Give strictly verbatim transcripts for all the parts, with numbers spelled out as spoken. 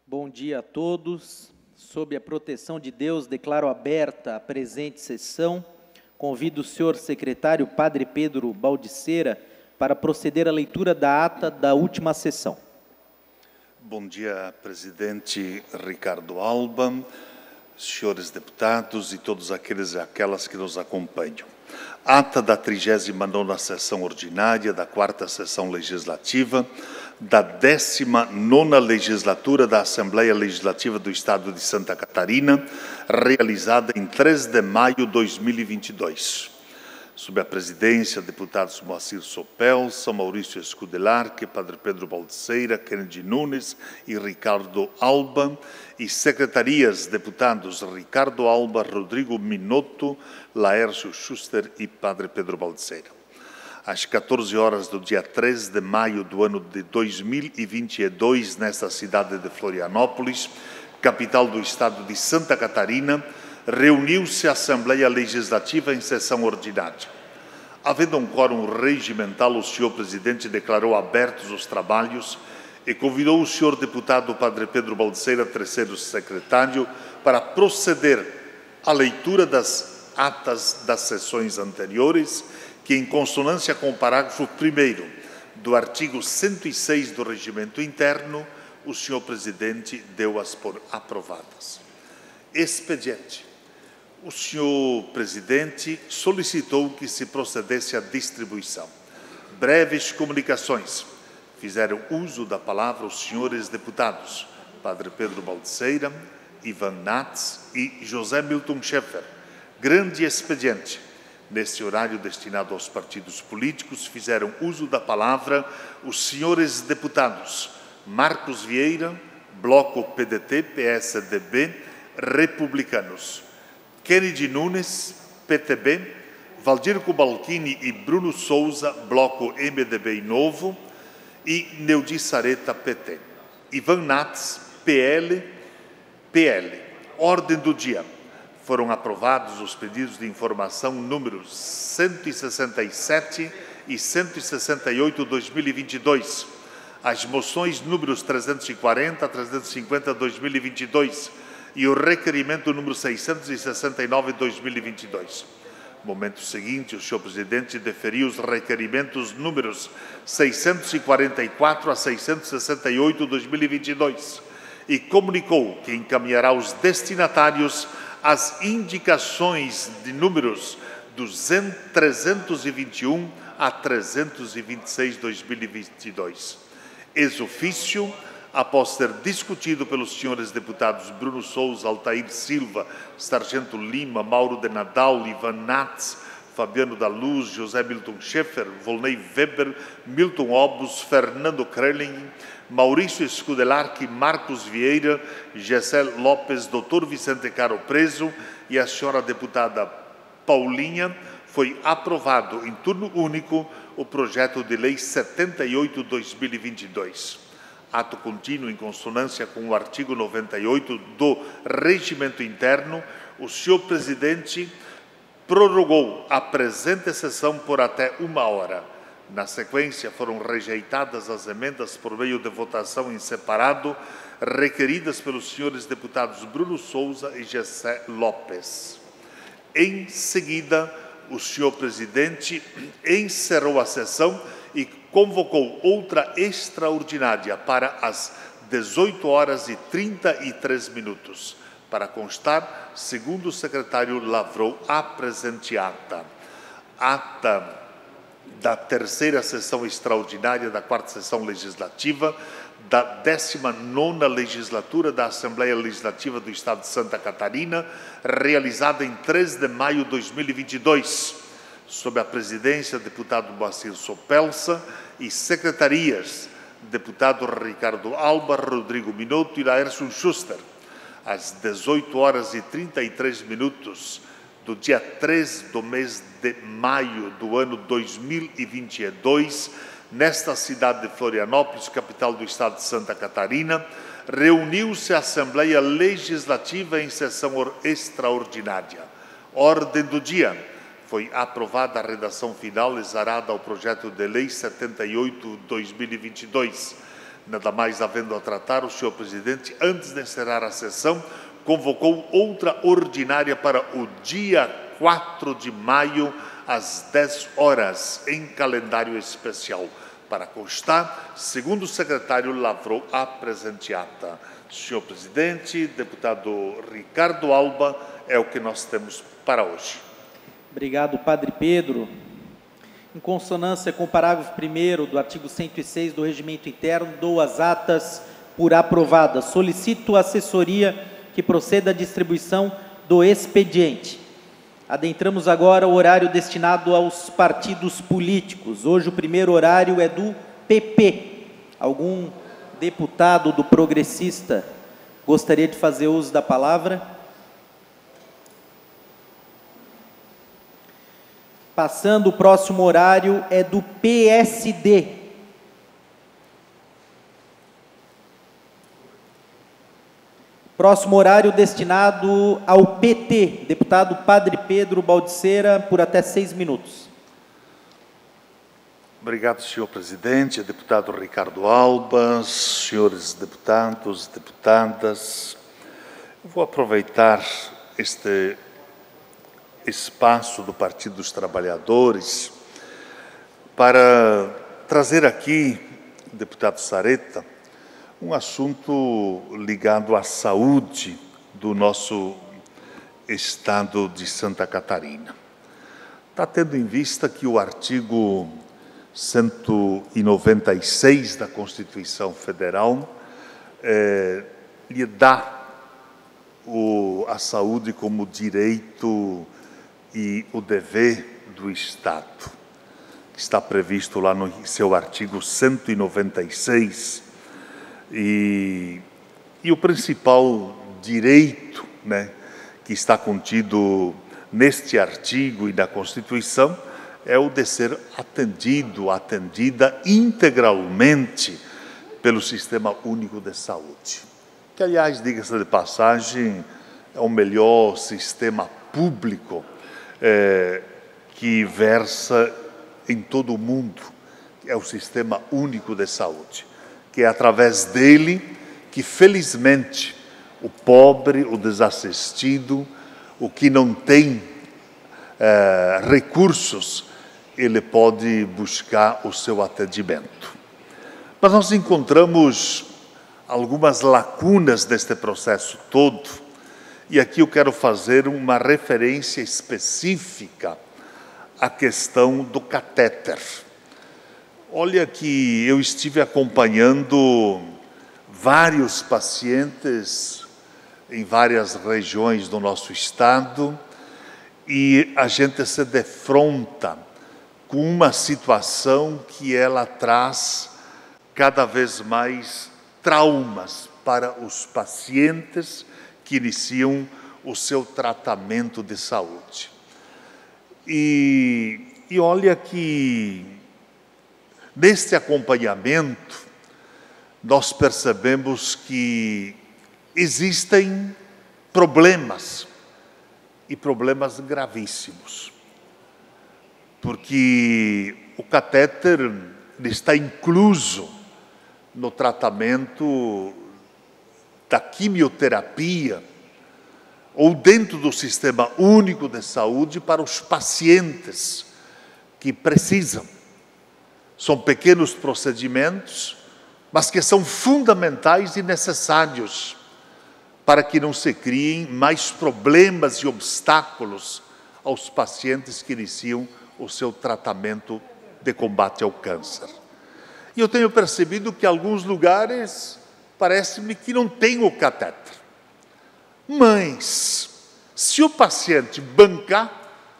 Bom dia a todos. Sob a proteção de Deus, declaro aberta a presente sessão. Convido o senhor secretário, Padre Pedro Baldiceira, para proceder à leitura da ata da última sessão. Bom dia, presidente Ricardo Alba, senhores deputados e todos aqueles e aquelas que nos acompanham. Ata da trigésima nona sessão ordinária da quarta sessão legislativa da décima nona legislatura da Assembleia Legislativa do Estado de Santa Catarina, realizada em três de maio de dois mil e vinte e dois. Sob a presidência, deputados Moacir Sopel, São Maurício Escudelarque, Padre Pedro Baldiceira, Kennedy Nunes e Ricardo Alba, e secretarias, deputados Ricardo Alba, Rodrigo Minotto, Laércio Schuster e Padre Pedro Baldiceira. Às quatorze horas do dia três de maio do ano de dois mil e vinte e dois, nesta cidade de Florianópolis, capital do estado de Santa Catarina, reuniu-se a Assembleia Legislativa em sessão ordinária. Havendo um quórum regimental, o senhor presidente declarou abertos os trabalhos e convidou o senhor deputado Padre Pedro Baldiceira, terceiro secretário, para proceder à leitura das atas das sessões anteriores, que, em consonância com o parágrafo primeiro do artigo cento e seis do Regimento Interno, o senhor presidente deu-as por aprovadas. Expediente. O senhor presidente solicitou que se procedesse à distribuição. Breves comunicações. Fizeram uso da palavra os senhores deputados Padre Pedro Baldiceira, Ivan Nats e José Milton Schaeffer. Grande expediente. Nesse horário destinado aos partidos políticos, fizeram uso da palavra os senhores deputados Marcos Vieira, Bloco P D T, P S D B, Republicanos; Kennedy Nunes, P T B, Valdir Cobalcini e Bruno Souza, Bloco M D B e Novo, e Neudi Sareta, P T. Ivan Nats, P L, P L. Ordem do dia. Foram aprovados os pedidos de informação números cento e sessenta e sete e cento e sessenta e oito de dois mil e vinte e dois, as moções números trezentos e quarenta a trezentos e cinquenta de dois mil e vinte e dois e o requerimento número seiscentos e sessenta e nove de dois mil e vinte e dois. No momento seguinte, o senhor presidente deferiu os requerimentos números seiscentos e quarenta e quatro a seiscentos e sessenta e oito de dois mil e vinte e dois e comunicou que encaminhará os destinatários as indicações de números trezentos e vinte e um a trezentos e vinte e seis de dois mil e vinte e dois. Ex ofício, após ser discutido pelos senhores deputados Bruno Souza, Altair Silva, Sargento Lima, Mauro de Nadal, Ivan Nats, Fabiano da Luz, José Milton Schaeffer, Volney Weber, Milton Obus, Fernando Krelling, Maurício Escudelarque, Marcos Vieira, Gessel Lopes, doutor Vicente Caro Preso e a senhora deputada Paulinha, foi aprovado em turno único o projeto de lei setenta e oito de dois mil e vinte e dois. Ato contínuo em consonância com o artigo noventa e oito do Regimento Interno, o senhor presidente prorrogou a presente sessão por até uma hora. Na sequência, foram rejeitadas as emendas por meio de votação em separado, requeridas pelos senhores deputados Bruno Souza e Gessé Lopes. Em seguida, o senhor presidente encerrou a sessão e convocou outra extraordinária para as dezoito horas e trinta e três minutos. Para constar, segundo o secretário, lavrou a presente ata. Ata da terceira sessão extraordinária da quarta sessão legislativa da décima nona legislatura da Assembleia Legislativa do Estado de Santa Catarina, realizada em três de maio de dois mil e vinte e dois, sob a presidência do deputado Moacir Sopelsa e secretarias, deputado Ricardo Alba, Rodrigo Minotto e Laércio Schuster, às dezoito horas e trinta e três minutos do dia três do mês de maio do ano dois mil e vinte e dois, nesta cidade de Florianópolis, capital do estado de Santa Catarina, reuniu-se a Assembleia Legislativa em sessão extraordinária. Ordem do dia. Foi aprovada a redação final exarada ao projeto de lei setenta e oito de dois mil e vinte e dois. Nada mais havendo a tratar, o senhor presidente, antes de encerrar a sessão, convocou outra ordinária para o dia quatro de maio, às dez horas, em calendário especial. Para constar, segundo o secretário, lavrou a presente ata. Senhor presidente, deputado Ricardo Alba, é o que nós temos para hoje. Obrigado, Padre Pedro. Em consonância com o parágrafo primeiro do artigo cento e seis do Regimento Interno, dou as atas por aprovadas. Solicito a assessoria que proceda à distribuição do expediente. Adentramos agora o horário destinado aos partidos políticos. Hoje o primeiro horário é do P P. Algum deputado do Progressista gostaria de fazer uso da palavra? Passando, o próximo horário é do P S D. Próximo horário destinado ao P T, deputado Padre Pedro Baldiceira, por até seis minutos. Obrigado, senhor presidente, deputado Ricardo Alba, senhores deputados, deputadas. Eu vou aproveitar este espaço do Partido dos Trabalhadores para trazer aqui, deputado Sareta, um assunto ligado à saúde do nosso estado de Santa Catarina. Está tendo em vista que o artigo cento e noventa e seis da Constituição Federal eh, lhe dá o, a saúde como direito e o dever do Estado, que está previsto lá no seu artigo cento e noventa e seis, e, e o principal direito, né, que está contido neste artigo e na Constituição é o de ser atendido, atendida integralmente pelo Sistema Único de Saúde, que, aliás, diga-se de passagem, é o melhor sistema público é, que versa em todo o mundo, é o Sistema Único de Saúde, que é através dele que, felizmente, o pobre, o desassistido, o que não tem é, recursos, ele pode buscar o seu atendimento. Mas nós encontramos algumas lacunas deste processo todo, e aqui eu quero fazer uma referência específica à questão do catéter. Olha que eu estive acompanhando vários pacientes em várias regiões do nosso estado, e a gente se defronta com uma situação que ela traz cada vez mais traumas para os pacientes que iniciam o seu tratamento de saúde. E, e olha que, neste acompanhamento, nós percebemos que existem problemas, e problemas gravíssimos, porque o catéter está incluso no tratamento da quimioterapia ou dentro do Sistema Único de Saúde para os pacientes que precisam. São pequenos procedimentos, mas que são fundamentais e necessários para que não se criem mais problemas e obstáculos aos pacientes que iniciam o seu tratamento de combate ao câncer. E eu tenho percebido que em alguns lugares parece-me que não tem o catéter. Mas, se o paciente bancar,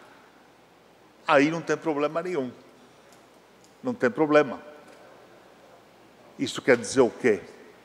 aí não tem problema nenhum. Não tem problema. Isso quer dizer o quê?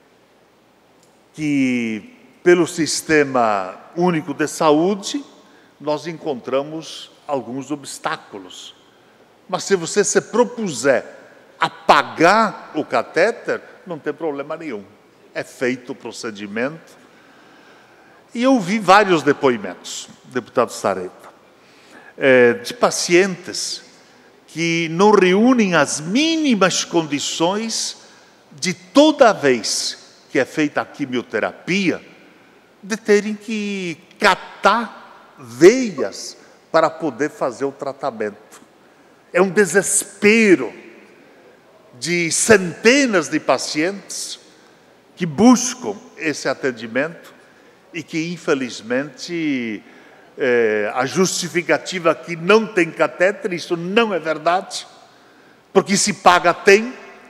Que pelo Sistema Único de Saúde, nós encontramos alguns obstáculos. Mas se você se propuser a pagar o catéter, não tem problema nenhum. É feito o procedimento. E eu vi vários depoimentos, deputado Sareta, é, de pacientes que não reúnem as mínimas condições de toda vez que é feita a quimioterapia, de terem que catar veias para poder fazer o tratamento. É um desespero de centenas de pacientes que buscam esse atendimento e que, infelizmente, é, a justificativa que não tem catéter, isso não é verdade, porque se paga tem,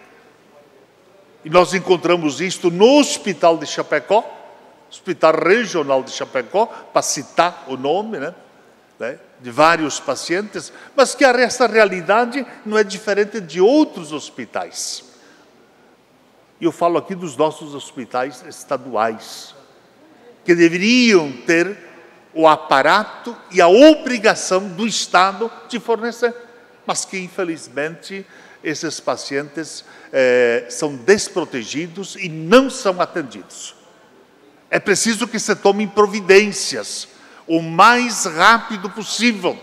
e nós encontramos isto no Hospital de Chapecó, Hospital Regional de Chapecó, para citar o nome, né? Né, de vários pacientes, mas que essa realidade não é diferente de outros hospitais. E eu falo aqui dos nossos hospitais estaduais, que deveriam ter o aparato e a obrigação do Estado de fornecer, mas que, infelizmente, esses pacientes eh, são desprotegidos e não são atendidos. É preciso que se tomem providências o mais rápido possível.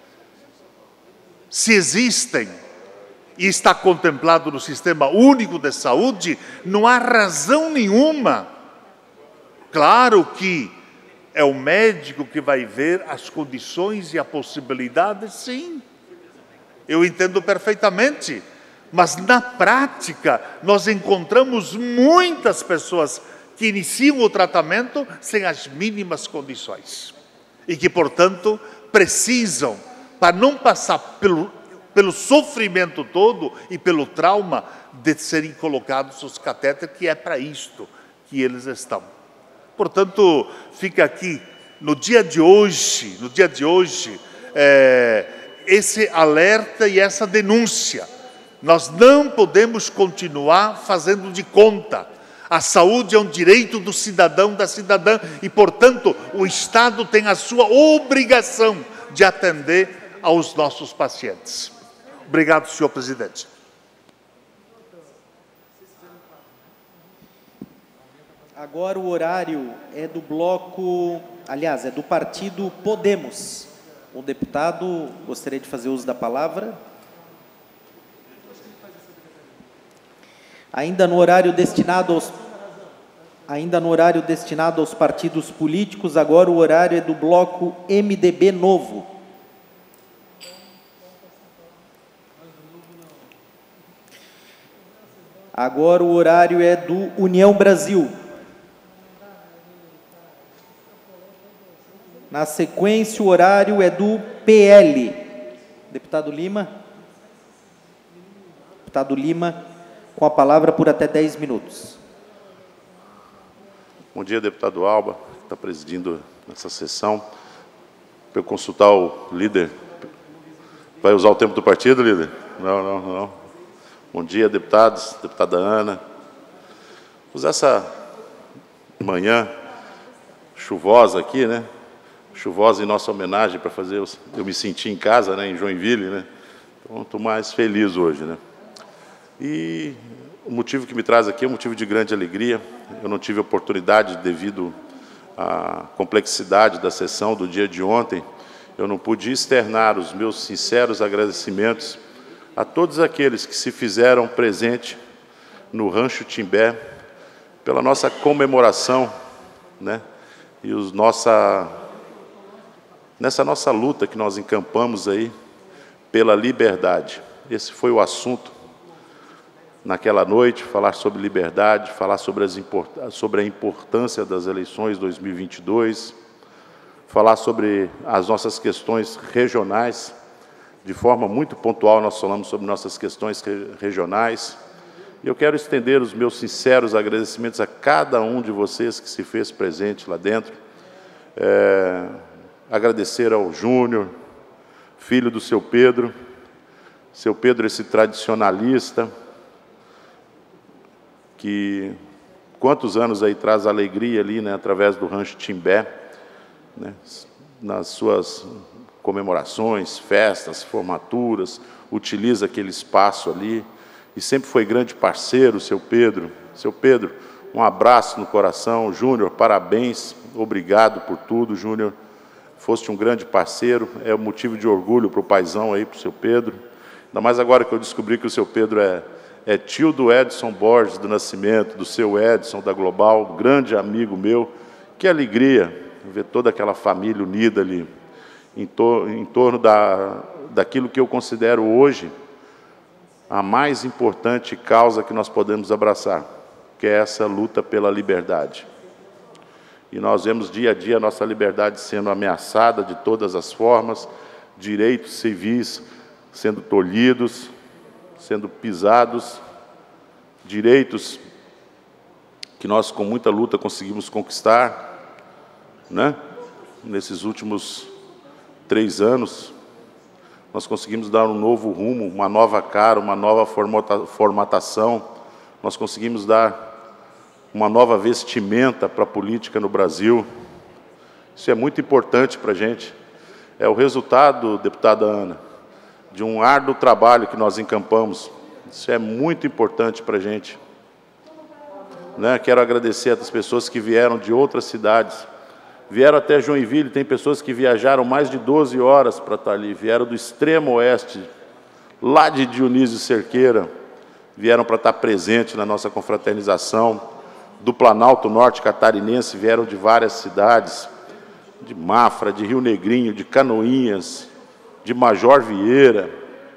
Se existem e está contemplado no Sistema Único de Saúde, não há razão nenhuma. Claro que é o médico que vai ver as condições e a possibilidade, sim. Eu entendo perfeitamente, mas na prática nós encontramos muitas pessoas que iniciam o tratamento sem as mínimas condições. E que, portanto, precisam, para não passar pelo, pelo sofrimento todo e pelo trauma, de serem colocados os catéteres, que é para isto que eles estão. Portanto, fica aqui, no dia de hoje, no dia de hoje, é, esse alerta e essa denúncia. Nós não podemos continuar fazendo de conta. A saúde é um direito do cidadão, da cidadã, e, portanto, o Estado tem a sua obrigação de atender aos nossos pacientes. Obrigado, senhor presidente. Agora o horário é do bloco, aliás, é do partido Podemos. O deputado gostaria de fazer uso da palavra. Ainda no horário destinado aos ainda no horário destinado aos partidos políticos, agora o horário é do bloco M D B Novo. Agora o horário é do União Brasil. Na sequência, o horário é do P L. Deputado Lima. Deputado Lima, com a palavra por até dez minutos. Bom dia, deputado Alba, que está presidindo essa sessão. Para eu consultar o líder. Vai usar o tempo do partido, líder? Não, não, não. Bom dia, deputados, deputada Ana. Usar essa manhã chuvosa aqui, né? Chuvosa em nossa homenagem para fazer eu me sentir em casa, né, em Joinville, né? Então, estou mais feliz hoje, né? E o motivo que me traz aqui é um motivo de grande alegria. Eu não tive oportunidade, devido à complexidade da sessão do dia de ontem, eu não pude externar os meus sinceros agradecimentos a todos aqueles que se fizeram presente no Rancho Timbé pela nossa comemoração, né? E os nossa, nessa nossa luta que nós encampamos aí pela liberdade. Esse foi o assunto naquela noite, falar sobre liberdade, falar sobre, as import sobre a importância das eleições dois mil e vinte e dois, falar sobre as nossas questões regionais. De forma muito pontual, nós falamos sobre nossas questões regionais. E eu quero estender os meus sinceros agradecimentos a cada um de vocês que se fez presente lá dentro. É, agradecer ao Júnior, filho do seu Pedro, seu Pedro, esse tradicionalista, que quantos anos aí traz alegria ali, né, através do Rancho Timbé, né, nas suas comemorações, festas, formaturas, utiliza aquele espaço ali, e sempre foi grande parceiro, seu Pedro. Seu Pedro, um abraço no coração. Júnior, parabéns, obrigado por tudo, Júnior. Foste um grande parceiro, é um motivo de orgulho para o paizão aí, para o seu Pedro. Ainda mais agora que eu descobri que o seu Pedro é, é tio do Edson Borges do Nascimento, do seu Edson, da Global, grande amigo meu. Que alegria ver toda aquela família unida ali, em, to em torno da, daquilo que eu considero hoje a mais importante causa que nós podemos abraçar, que é essa luta pela liberdade. E nós vemos dia a dia a nossa liberdade sendo ameaçada de todas as formas, direitos civis sendo tolhidos, sendo pisados, direitos que nós com muita luta conseguimos conquistar, né? Nesses últimos três anos, nós conseguimos dar um novo rumo, uma nova cara, uma nova formata, formatação, nós conseguimos dar uma nova vestimenta para a política no Brasil. Isso é muito importante para a gente. É o resultado, deputada Ana, de um árduo trabalho que nós encampamos. Isso é muito importante para a gente. Né? Quero agradecer às pessoas que vieram de outras cidades. Vieram até Joinville, tem pessoas que viajaram mais de doze horas para estar ali. Vieram do extremo oeste, lá de Dionísio Cerqueira. Vieram para estar presente na nossa confraternização. Do Planalto Norte Catarinense, vieram de várias cidades, de Mafra, de Rio Negrinho, de Canoinhas, de Major Vieira,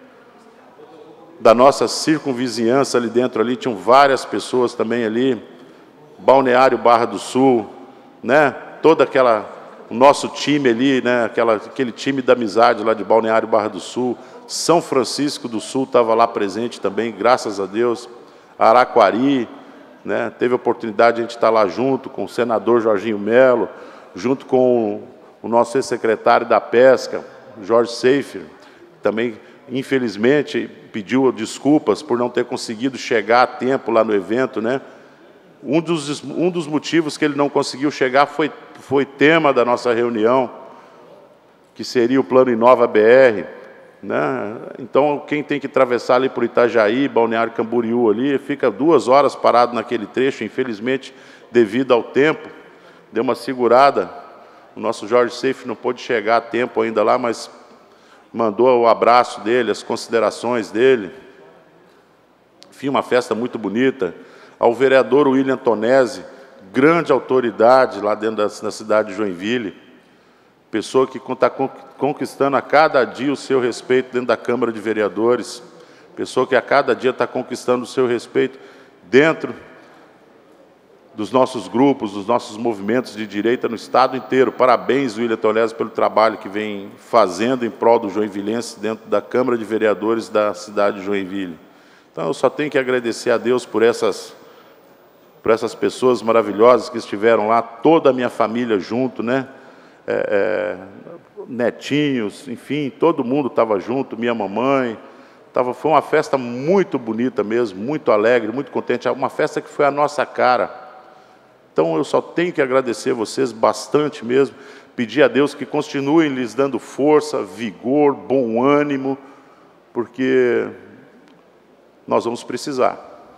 da nossa circunvizinhança ali dentro, ali tinham várias pessoas também ali, Balneário Barra do Sul, né? Toda aquela, o nosso time ali, né? Aquela, aquele time da amizade lá de Balneário Barra do Sul, São Francisco do Sul estava lá presente também, graças a Deus, Araquari, né? Teve a oportunidade de a gente estar lá junto com o senador Jorginho Melo, junto com o nosso ex-secretário da Pesca, Jorge Seifer, também, infelizmente, pediu desculpas por não ter conseguido chegar a tempo lá no evento, né? Um dos, um dos motivos que ele não conseguiu chegar foi, foi tema da nossa reunião, que seria o Plano Inova B R, né? Então, quem tem que atravessar ali por Itajaí, Balneário Camboriú ali, fica duas horas parado naquele trecho, infelizmente, devido ao tempo, deu uma segurada. O nosso Jorge Seife não pôde chegar a tempo ainda lá, mas mandou o abraço dele, as considerações dele. Enfim, uma festa muito bonita. Ao vereador William Tonesi, grande autoridade lá dentro da, da cidade de Joinville, pessoa que está conquistando a cada dia o seu respeito dentro da Câmara de Vereadores, pessoa que a cada dia está conquistando o seu respeito dentro dos nossos grupos, dos nossos movimentos de direita no Estado inteiro. Parabéns, William Tonesi, pelo trabalho que vem fazendo em prol do joinvilense dentro da Câmara de Vereadores da cidade de Joinville. Então, eu só tenho que agradecer a Deus por essas, por essas pessoas maravilhosas que estiveram lá, toda a minha família junto, né? É, é, netinhos, enfim, todo mundo estava junto, minha mamãe. Tava, foi uma festa muito bonita mesmo, muito alegre, muito contente, uma festa que foi a nossa cara. Então, eu só tenho que agradecer vocês bastante mesmo, pedir a Deus que continuem lhes dando força, vigor, bom ânimo, porque nós vamos precisar.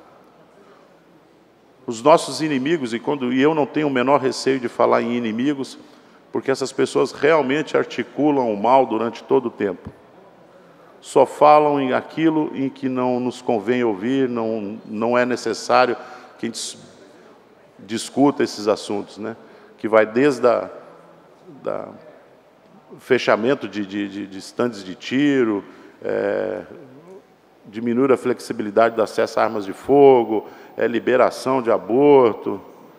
Os nossos inimigos, e, quando, e eu não tenho o menor receio de falar em inimigos, porque essas pessoas realmente articulam o mal durante todo o tempo. Só falam em aquilo em que não nos convém ouvir, não, não é necessário que a gente discuta esses assuntos, né? Que vai desde a, da fechamento de, de, de, de estandes de tiro, é, diminuir a flexibilidade do acesso a armas de fogo, é, liberação de aborto,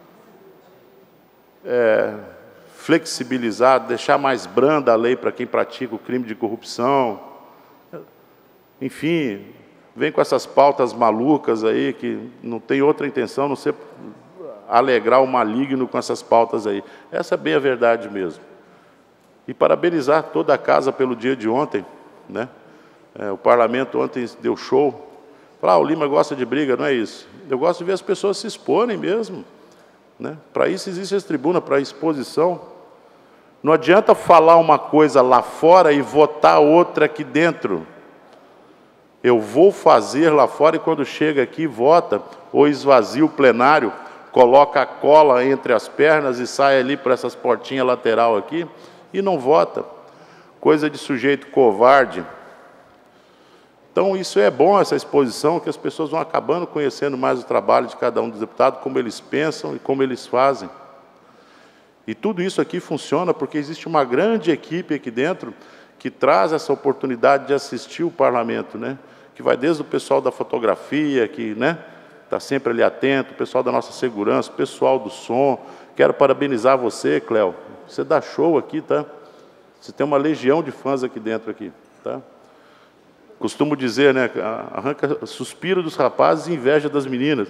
é, flexibilizar, deixar mais branda a lei para quem pratica o crime de corrupção. Enfim, vem com essas pautas malucas aí, que não tem outra intenção, não ser alegrar o maligno com essas pautas aí. Essa é bem a verdade mesmo. E parabenizar toda a casa pelo dia de ontem, né? É, o parlamento ontem deu show. Falar, ah, o Lima gosta de briga, não é isso. Eu gosto de ver as pessoas se exporem mesmo, né? Para isso existe essa tribuna, para exposição. Não adianta falar uma coisa lá fora e votar outra aqui dentro. Eu vou fazer lá fora e quando chega aqui, vota, ou esvazia o plenário, coloca a cola entre as pernas e sai ali por essas portinhas lateral aqui e não vota. Coisa de sujeito covarde. Então, isso é bom, essa exposição, que as pessoas vão acabando conhecendo mais o trabalho de cada um dos deputados, como eles pensam e como eles fazem. E tudo isso aqui funciona porque existe uma grande equipe aqui dentro que traz essa oportunidade de assistir o parlamento, né? Que vai desde o pessoal da fotografia, que, né, está sempre ali atento, o pessoal da nossa segurança, o pessoal do som. Quero parabenizar você, Cléo. Você dá show aqui, tá? Você tem uma legião de fãs aqui dentro, aqui, tá? Costumo dizer, né, arranca suspiro dos rapazes e inveja das meninas.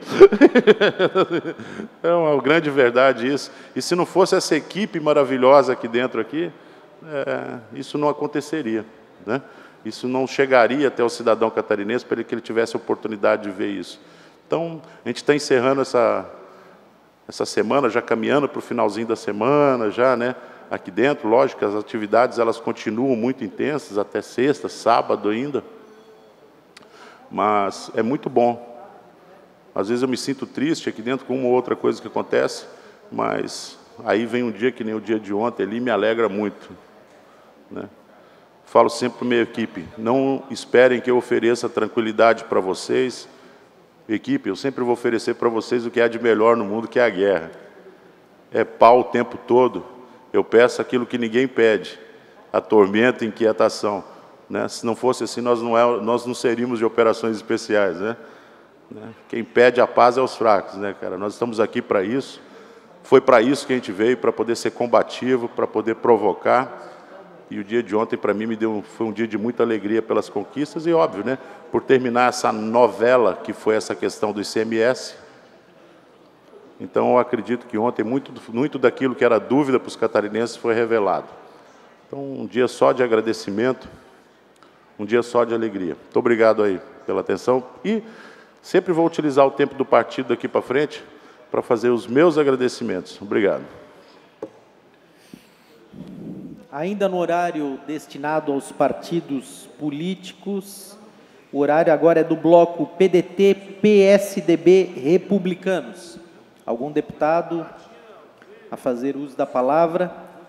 É uma grande verdade isso. E se não fosse essa equipe maravilhosa aqui dentro, aqui, é, isso não aconteceria, né? Isso não chegaria até o cidadão catarinense para que ele tivesse a oportunidade de ver isso. Então, a gente está encerrando essa, essa semana, já caminhando para o finalzinho da semana, já, né? Aqui dentro, lógico, as atividades elas continuam muito intensas, até sexta, sábado ainda. Mas é muito bom. Às vezes eu me sinto triste aqui dentro com uma ou outra coisa que acontece, mas aí vem um dia que nem o dia de ontem ali, me alegra muito, né? Falo sempre para a minha equipe, não esperem que eu ofereça tranquilidade para vocês. Equipe, eu sempre vou oferecer para vocês o que há de melhor no mundo, que é a guerra. É pau o tempo todo. Eu peço aquilo que ninguém pede, a tormenta e inquietação, né? Se não fosse assim, nós não, é, nós não seríamos de operações especiais, né? Quem pede a paz é os fracos, né, cara? Nós estamos aqui para isso. Foi para isso que a gente veio, para poder ser combativo, para poder provocar. E o dia de ontem, para mim, me deu, foi um dia de muita alegria pelas conquistas e, óbvio, né, por terminar essa novela que foi essa questão do I C M S. Então, eu acredito que ontem muito, muito daquilo que era dúvida para os catarinenses foi revelado. Então, um dia só de agradecimento, um dia só de alegria. Muito obrigado aí pela atenção. E sempre vou utilizar o tempo do partido daqui para frente para fazer os meus agradecimentos. Obrigado. Ainda no horário destinado aos partidos políticos, o horário agora é do bloco P D T, P S D B, Republicanos. Algum deputado a fazer uso da palavra?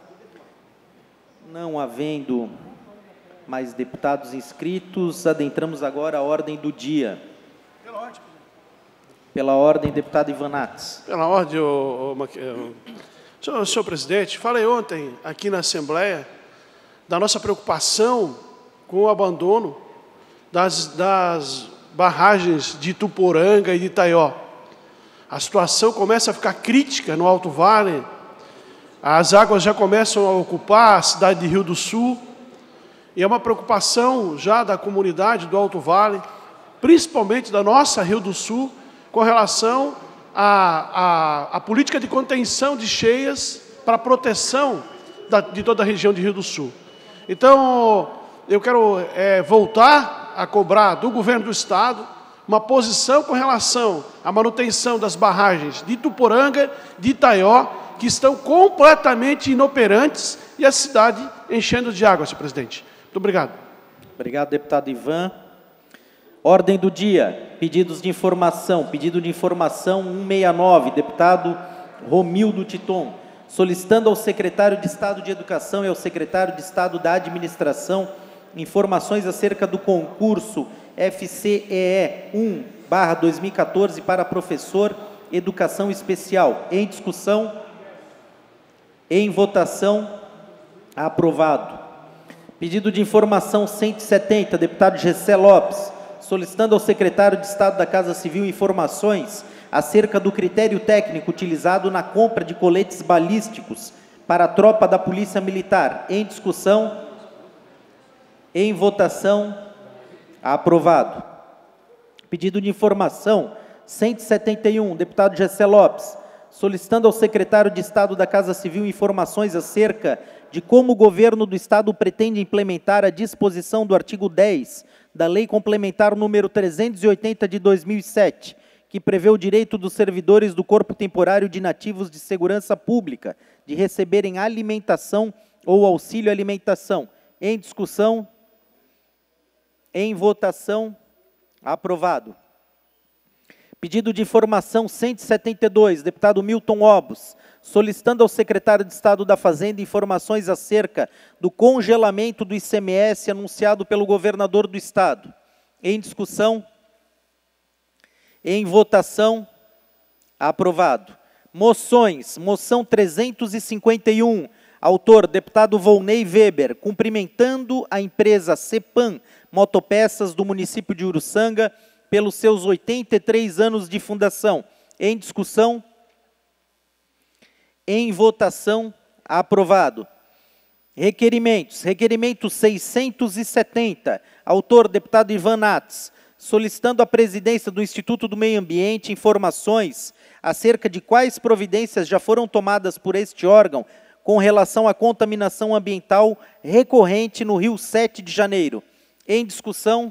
Não havendo mais deputados inscritos, adentramos agora a ordem do dia. Pela ordem, Pela ordem deputado Ivan Nats. Pela ordem, o, o, o, senhor, senhor presidente, falei ontem aqui na Assembleia da nossa preocupação com o abandono das, das barragens de Ituporanga e de Itaió. A situação começa a ficar crítica no Alto Vale, as águas já começam a ocupar a cidade de Rio do Sul, e é uma preocupação já da comunidade do Alto Vale, principalmente da nossa Rio do Sul, com relação à, à, à política de contenção de cheias para proteção da, de toda a região de Rio do Sul. Então, eu quero é, voltar a cobrar do governo do Estado uma posição com relação à manutenção das barragens de Ituporanga, de Itaió, que estão completamente inoperantes e a cidade enchendo de água, senhor presidente. Muito obrigado. Obrigado, deputado Ivan. Ordem do dia, pedidos de informação. Pedido de informação cento e sessenta e nove, deputado Romildo Titon, solicitando ao secretário de Estado de Educação e ao secretário de Estado da Administração informações acerca do concurso F C E E um barra dois mil e quatorze para professor Educação Especial. Em discussão, em votação, aprovado. Pedido de informação cento e setenta, deputado Gessé Lopes, solicitando ao secretário de Estado da Casa Civil informações acerca do critério técnico utilizado na compra de coletes balísticos para a tropa da Polícia Militar. Em discussão, em votação, aprovado. Pedido de informação cento e setenta e um, deputado Gessé Lopes, solicitando ao secretário de Estado da Casa Civil informações acerca de como o governo do Estado pretende implementar a disposição do artigo dez da Lei Complementar número trezentos e oitenta de dois mil e sete, que prevê o direito dos servidores do Corpo Temporário de Inativos de Segurança Pública de receberem alimentação ou auxílio alimentação. Em discussão, em votação, aprovado. Pedido de informação cento e setenta e dois, deputado Milton Obos, solicitando ao secretário de Estado da Fazenda informações acerca do congelamento do I C M S anunciado pelo governador do Estado. Em discussão? Em votação? Aprovado. Moções. Moção trezentos e cinquenta e um. Autor, deputado Volney Weber, cumprimentando a empresa Cepan Motopeças do município de Uruçanga pelos seus oitenta e três anos de fundação. Em discussão? Em votação? Aprovado. Requerimentos. Requerimento seiscentos e setenta. Autor, deputado Ivan Nats, solicitando à presidência do Instituto do Meio Ambiente informações acerca de quais providências já foram tomadas por este órgão com relação à contaminação ambiental recorrente no Rio sete de janeiro. Em discussão?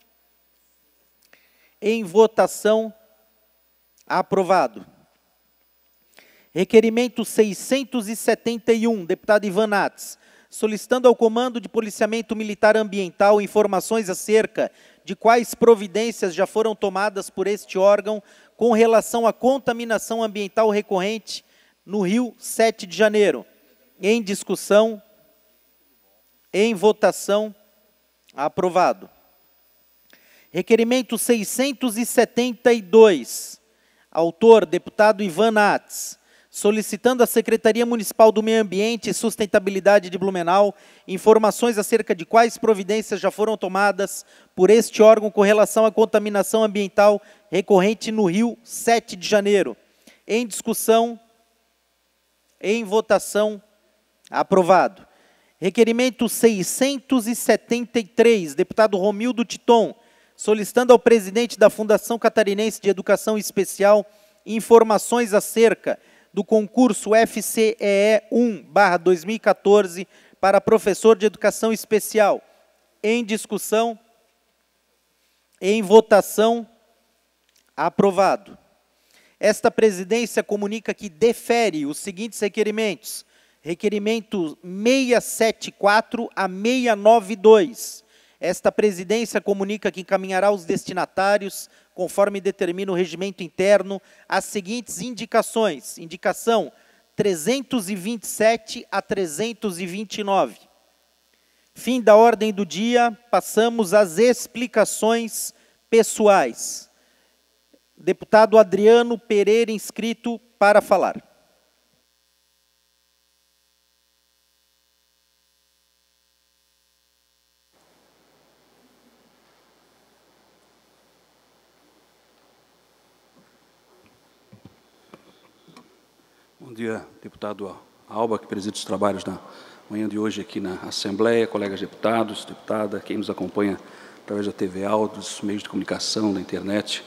Em votação? Aprovado. Requerimento seiscentos e setenta e um, deputado Ivan Nats, solicitando ao Comando de Policiamento Militar Ambiental informações acerca de quais providências já foram tomadas por este órgão com relação à contaminação ambiental recorrente no Rio sete de janeiro. Em discussão? Em votação? Aprovado. Requerimento seiscentos e setenta e dois. Autor, deputado Ivan Nats, solicitando à Secretaria Municipal do Meio Ambiente e Sustentabilidade de Blumenau informações acerca de quais providências já foram tomadas por este órgão com relação à contaminação ambiental recorrente no Rio sete de janeiro. Em discussão? Em votação? Aprovado. Requerimento seiscentos e setenta e três, deputado Romildo Titon, solicitando ao presidente da Fundação Catarinense de Educação Especial informações acerca do concurso F C E E um barra dois mil e quatorze para professor de Educação Especial. Em discussão? Em votação? Aprovado. Esta presidência comunica que defere os seguintes requerimentos. Requerimento seiscentos e setenta e quatro a seiscentos e noventa e dois. Esta presidência comunica que encaminhará os destinatários, conforme determina o regimento interno, as seguintes indicações. Indicação trezentos e vinte e sete a trezentos e vinte e nove. Fim da ordem do dia, passamos às explicações pessoais. Deputado Adriano Pereira, inscrito para falar. Bom dia, deputado Alba, que preside os trabalhos na manhã de hoje aqui na Assembleia, colegas deputados, deputada, quem nos acompanha através da T V A, dos meios de comunicação, da internet.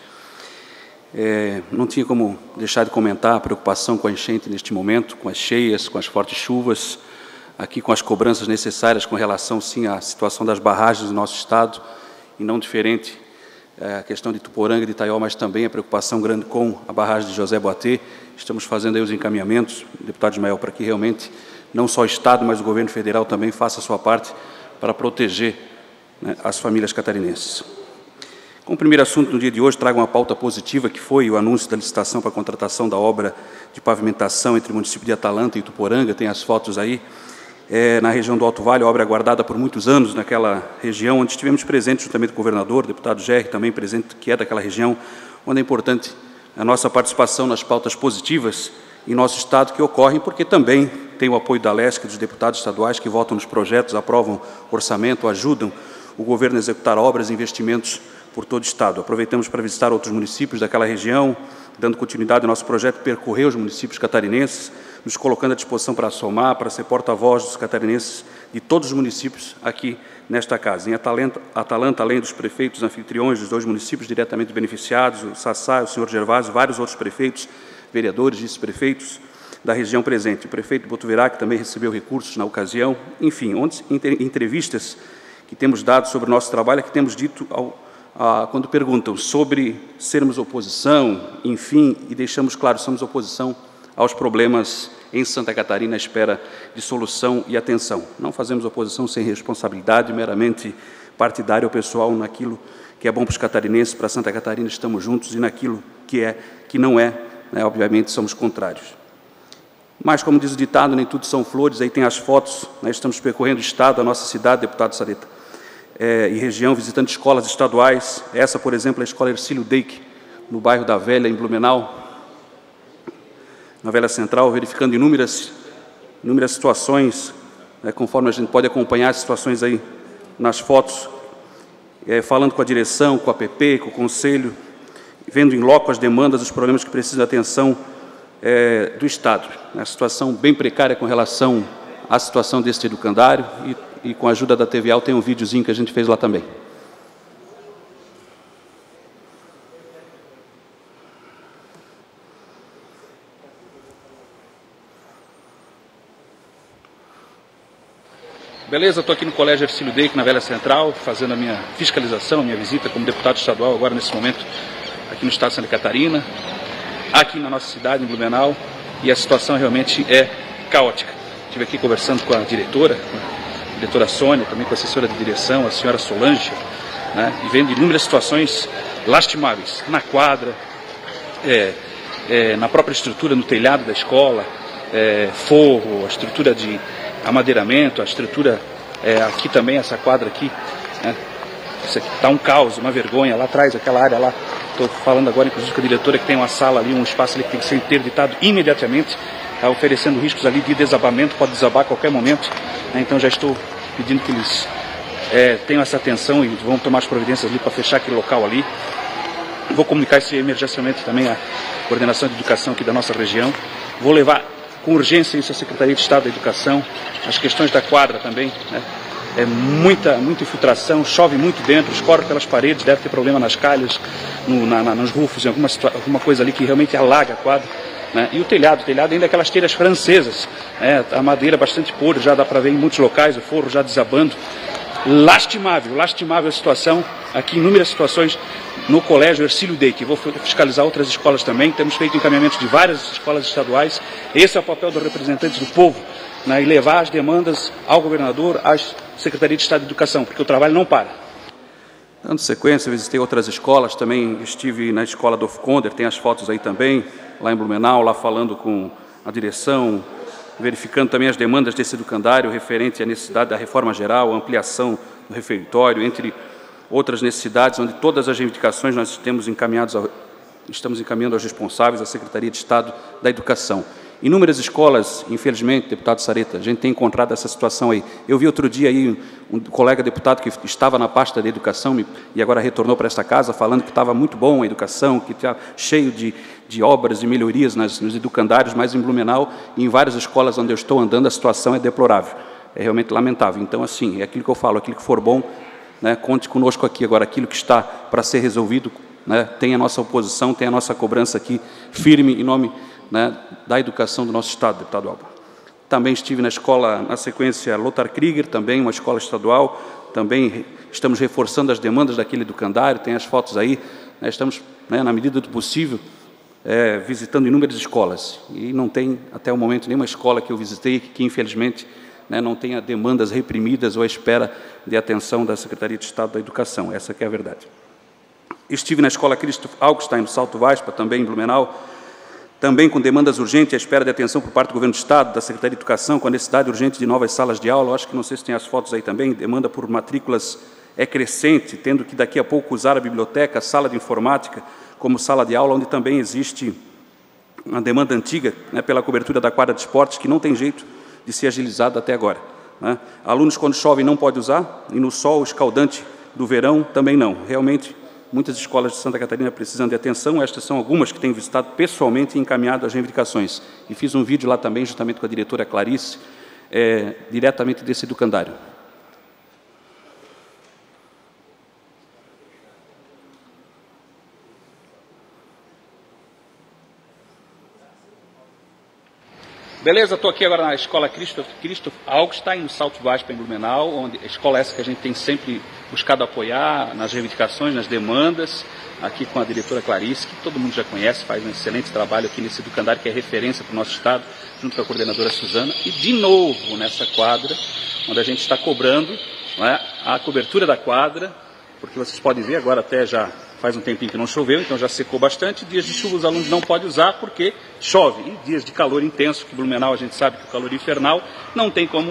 É, não tinha como deixar de comentar a preocupação com a enchente neste momento, com as cheias, com as fortes chuvas, aqui com as cobranças necessárias com relação, sim, à situação das barragens do nosso Estado, e não diferente a questão de Ituporanga e de Itaió, mas também a preocupação grande com a barragem de José Boatê. Estamos fazendo aí os encaminhamentos, deputado Ismael, para que realmente não só o Estado, mas o governo federal também faça a sua parte para proteger, né, as famílias catarinenses. Como primeiro assunto no dia de hoje, trago uma pauta positiva, que foi o anúncio da licitação para a contratação da obra de pavimentação entre o município de Atalanta e Ituporanga. Tem as fotos aí. É, na região do Alto Vale, obra aguardada por muitos anos naquela região, onde estivemos presentes juntamente com o governador, o deputado Gerri, também presente, que é daquela região, onde é importante a nossa participação nas pautas positivas em nosso Estado, que ocorrem porque também tem o apoio da Lesc, dos deputados estaduais que votam nos projetos, aprovam orçamento, ajudam o governo a executar obras e investimentos por todo o Estado. Aproveitamos para visitar outros municípios daquela região, dando continuidade ao nosso projeto, percorrer os municípios catarinenses, nos colocando à disposição para somar, para ser porta-voz dos catarinenses de todos os municípios aqui nesta casa. Em Atalanta, Atalanta, além dos prefeitos anfitriões dos dois municípios diretamente beneficiados, o Sassá, o senhor Gervásio, vários outros prefeitos, vereadores, vice-prefeitos da região presente. O prefeito de Botuverá, que também recebeu recursos na ocasião. Enfim, onde, em entrevistas que temos dado sobre o nosso trabalho, é que temos dito, ao, a, quando perguntam sobre sermos oposição, enfim, e deixamos claro, somos oposição aos problemas em Santa Catarina à espera de solução e atenção. Não fazemos oposição sem responsabilidade, meramente partidária ou pessoal, naquilo que é bom para os catarinenses, para Santa Catarina estamos juntos, e naquilo que, é, que não é, né, obviamente somos contrários. Mas, como diz o ditado, nem tudo são flores, aí tem as fotos, né, estamos percorrendo o Estado, a nossa cidade, deputado Sareta. é, e região, visitando escolas estaduais. Essa, por exemplo, é a Escola Hercílio Deik, no bairro da Velha, em Blumenau, na Velha Central, verificando inúmeras, inúmeras situações, né, conforme a gente pode acompanhar as situações aí nas fotos, é, falando com a direção, com a P P, com o Conselho, vendo em loco as demandas, os problemas que precisam de atenção é, do Estado. A situação bem precária com relação à situação deste educandário e, e com a ajuda da T V A tem um videozinho que a gente fez lá também. Beleza, estou aqui no Colégio Hercílio Deik, na Velha Central, fazendo a minha fiscalização, a minha visita como deputado estadual, agora nesse momento, aqui no estado de Santa Catarina, aqui na nossa cidade, em Blumenau, e a situação realmente é caótica. Estive aqui conversando com a diretora, com a diretora Sônia, também com a assessora de direção, a senhora Solange, né, e vendo inúmeras situações lastimáveis, na quadra, é, é, na própria estrutura, no telhado da escola, é, forro, a estrutura de amadeiramento, a estrutura, é, aqui também, essa quadra aqui, né? Isso aqui está um caos, uma vergonha, lá atrás, aquela área lá, estou falando agora inclusive com a diretora que tem uma sala ali, um espaço ali que tem que ser interditado imediatamente, está oferecendo riscos ali de desabamento, pode desabar a qualquer momento, né? Então já estou pedindo que eles é, tenham essa atenção e vão tomar as providências ali para fechar aquele local ali. Vou comunicar isso emergencialmente também à coordenação de educação aqui da nossa região, vou levar com urgência isso à Secretaria de Estado da Educação, as questões da quadra também, né? É muita, muita infiltração, chove muito dentro, escorre pelas paredes, deve ter problema nas calhas, no, na, na, nos rufos, em alguma, alguma coisa ali que realmente alaga a quadra, né? E o telhado, o telhado ainda é aquelas telhas francesas, né? A madeira bastante podre, já dá para ver em muitos locais, o forro já desabando. Lastimável, lastimável a situação, aqui inúmeras situações no Colégio Hercílio Deik. Vou fiscalizar outras escolas também, temos feito encaminhamento de várias escolas estaduais. Esse é o papel dos representantes do povo, né, e levar as demandas ao governador, à Secretaria de Estado de Educação, porque o trabalho não para. Dando sequência, visitei outras escolas, também estive na escola do Ofconder, tem as fotos aí também, lá em Blumenau, lá falando com a direção, verificando também as demandas desse educandário referente à necessidade da reforma geral, ampliação do refeitório, entre outras necessidades, onde todas as reivindicações nós temos encaminhados ao, estamos encaminhando aos responsáveis, à Secretaria de Estado da Educação. Inúmeras escolas, infelizmente, deputado Sareta, a gente tem encontrado essa situação aí. Eu vi outro dia aí um colega deputado que estava na pasta da educação e agora retornou para esta casa falando que estava muito bom a educação, que estava cheio de, de obras e melhorias nas, nos educandários, mas em Blumenau e em várias escolas onde eu estou andando a situação é deplorável, é realmente lamentável. Então, assim, é aquilo que eu falo, aquilo que for bom, né, conte conosco aqui. Agora, aquilo que está para ser resolvido, né, tem a nossa oposição, tem a nossa cobrança aqui firme em nome, né, da educação do nosso Estado, deputado Alba. Também estive na escola, na sequência, Lothar Krieger, também uma escola estadual, também estamos reforçando as demandas daquele educandário, tem as fotos aí, né, estamos, né, na medida do possível, é, visitando inúmeras escolas, e não tem, até o momento, nenhuma escola que eu visitei que, que infelizmente, né, não tenha demandas reprimidas ou à espera de atenção da Secretaria de Estado da Educação, essa que é a verdade. Estive na escola Christoph Augstein, no Salto Vaspa, também em Blumenau, também com demandas urgentes à espera de atenção por parte do Governo do Estado, da Secretaria de Educação, com a necessidade urgente de novas salas de aula. Eu acho que, não sei se tem as fotos aí também, demanda por matrículas é crescente, tendo que daqui a pouco usar a biblioteca, a sala de informática, como sala de aula, onde também existe uma demanda antiga, né, pela cobertura da quadra de esportes, que não tem jeito de ser agilizada até agora, né? Alunos, quando chove, não pode usar, e no sol escaldante do verão, também não. Realmente, muitas escolas de Santa Catarina precisam de atenção. Estas são algumas que tenho visitado pessoalmente e encaminhado as reivindicações. E fiz um vídeo lá também, justamente com a diretora Clarice, é, diretamente desse educandário. Beleza, estou aqui agora na escola Christoph, Christoph Augstein, no Salto Vaspa, em Blumenau, onde a escola essa que a gente tem sempre buscado apoiar nas reivindicações, nas demandas, aqui com a diretora Clarice, que todo mundo já conhece, faz um excelente trabalho aqui nesse educandário, que é referência para o nosso Estado, junto com a coordenadora Suzana, e de novo nessa quadra, onde a gente está cobrando, não é, a cobertura da quadra, porque vocês podem ver, agora até já faz um tempinho que não choveu, então já secou bastante. Dias de chuva os alunos não podem usar porque chove. E dias de calor intenso, que Blumenau a gente sabe que o calor infernal não tem como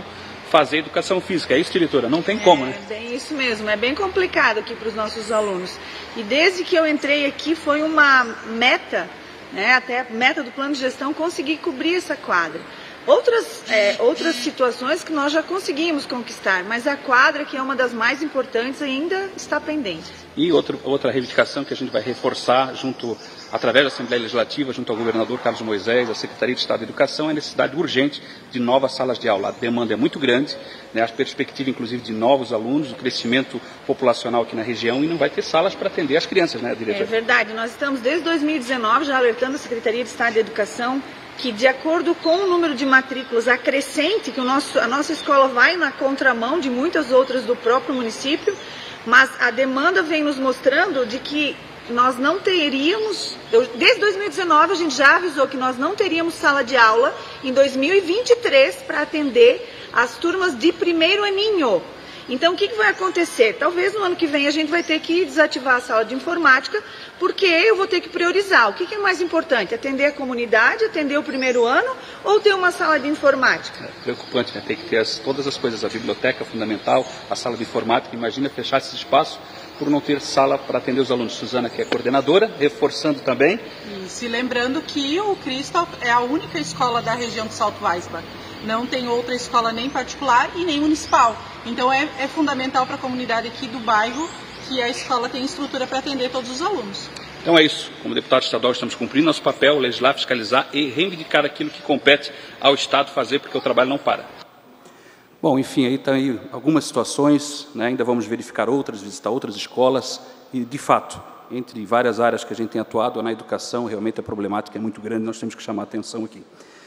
fazer educação física. É isso, diretora? Não tem como, é, né? É bem isso mesmo, é bem complicado aqui para os nossos alunos. E desde que eu entrei aqui foi uma meta, né, até a meta do plano de gestão, conseguir cobrir essa quadra. Outras, é, outras situações que nós já conseguimos conquistar, mas a quadra, que é uma das mais importantes, ainda está pendente. E outro, outra reivindicação que a gente vai reforçar junto, através da Assembleia Legislativa, junto ao governador Carlos Moisés, à Secretaria de Estado de Educação, é a necessidade urgente de novas salas de aula. A demanda é muito grande, né, a perspectiva, inclusive, de novos alunos, o crescimento populacional aqui na região, e não vai ter salas para atender as crianças, né, diretora? É verdade, nós estamos desde dois mil e dezenove já alertando a Secretaria de Estado de Educação que, de acordo com o número de matrículas acrescente, que o nosso, a nossa escola vai na contramão de muitas outras do próprio município, mas a demanda vem nos mostrando de que nós não teríamos, eu, desde dois mil e dezenove a gente já avisou que nós não teríamos sala de aula em dois mil e vinte e três para atender as turmas de primeiro aninho. Então, o que, que vai acontecer? Talvez no ano que vem a gente vai ter que desativar a sala de informática, porque eu vou ter que priorizar. O que, que é mais importante? Atender a comunidade, atender o primeiro ano ou ter uma sala de informática? É preocupante, né? Tem que ter as, todas as coisas, a biblioteca fundamental, a sala de informática. Imagina fechar esse espaço por não ter sala para atender os alunos. Suzana, que é coordenadora, reforçando também. E se lembrando que o Cristo é a única escola da região de Salto Weisbach. Não tem outra escola nem particular e nem municipal. Então é, é fundamental para a comunidade aqui do bairro que a escola tenha estrutura para atender todos os alunos. Então é isso. Como deputado estadual estamos cumprindo nosso papel, legislar, fiscalizar e reivindicar aquilo que compete ao Estado fazer, porque o trabalho não para. Bom, enfim, aí estão aí algumas situações, né? Ainda vamos verificar outras, visitar outras escolas e, de fato, entre várias áreas que a gente tem atuado, na educação, realmente a problemática é muito grande, nós temos que chamar a atenção aqui.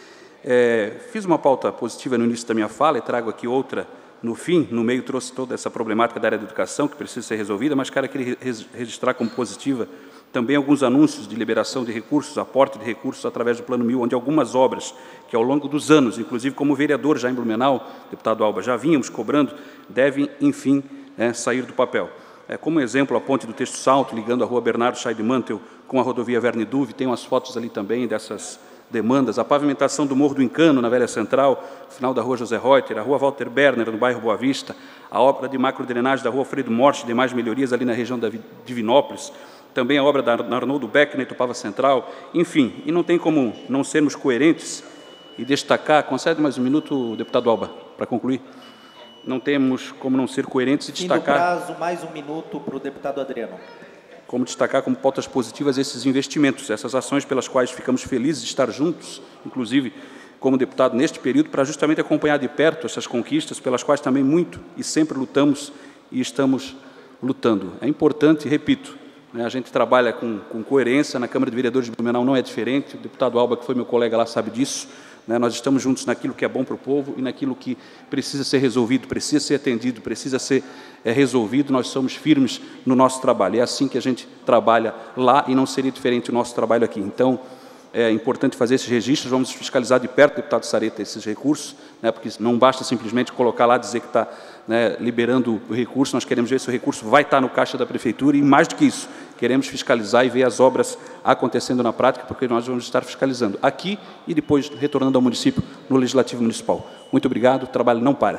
É, fiz uma pauta positiva no início da minha fala e trago aqui outra no fim. No meio trouxe toda essa problemática da área da educação que precisa ser resolvida, mas quero aqui registrar como positiva também alguns anúncios de liberação de recursos, aporte de recursos através do Plano Mil, onde algumas obras que ao longo dos anos, inclusive como vereador já em Blumenau, deputado Alba, já vínhamos cobrando, devem, enfim, é, sair do papel. É, como exemplo, a ponte do Texto Salto, ligando a rua Bernardo Scheidemantel com a rodovia Verne Duve, tem umas fotos ali também dessas demandas, a pavimentação do Morro do Encano, na Velha Central, final da rua José Reuter, a rua Walter Berner, no bairro Boa Vista, a obra de macrodrenagem da rua Fredo Morte, demais melhorias ali na região da Divinópolis, também a obra da Arnoldo Beck, na Itupava Central, enfim, e não tem como não sermos coerentes e destacar, concede mais um minuto, deputado Alba, para concluir, não temos como não ser coerentes e destacar... Fim do prazo, mais um minuto para o deputado Adriano. Como destacar como pautas positivas esses investimentos, essas ações pelas quais ficamos felizes de estar juntos, inclusive como deputado neste período, para justamente acompanhar de perto essas conquistas pelas quais também muito e sempre lutamos e estamos lutando. É importante, repito, né, a gente trabalha com, com coerência, na Câmara de Vereadores de Blumenau não é diferente, o deputado Alba, que foi meu colega lá, sabe disso, né, nós estamos juntos naquilo que é bom para o povo e naquilo que precisa ser resolvido, precisa ser atendido, precisa ser é, resolvido, nós somos firmes no nosso trabalho. É assim que a gente trabalha lá e não seria diferente o nosso trabalho aqui. Então, é importante fazer esses registros, vamos fiscalizar de perto, deputado Sareta, esses recursos, né, porque não basta simplesmente colocar lá, dizer que está, né, liberando o recurso, nós queremos ver se o recurso vai estar no caixa da Prefeitura e, mais do que isso, queremos fiscalizar e ver as obras acontecendo na prática, porque nós vamos estar fiscalizando aqui e depois retornando ao município, no Legislativo Municipal. Muito obrigado, o trabalho não para.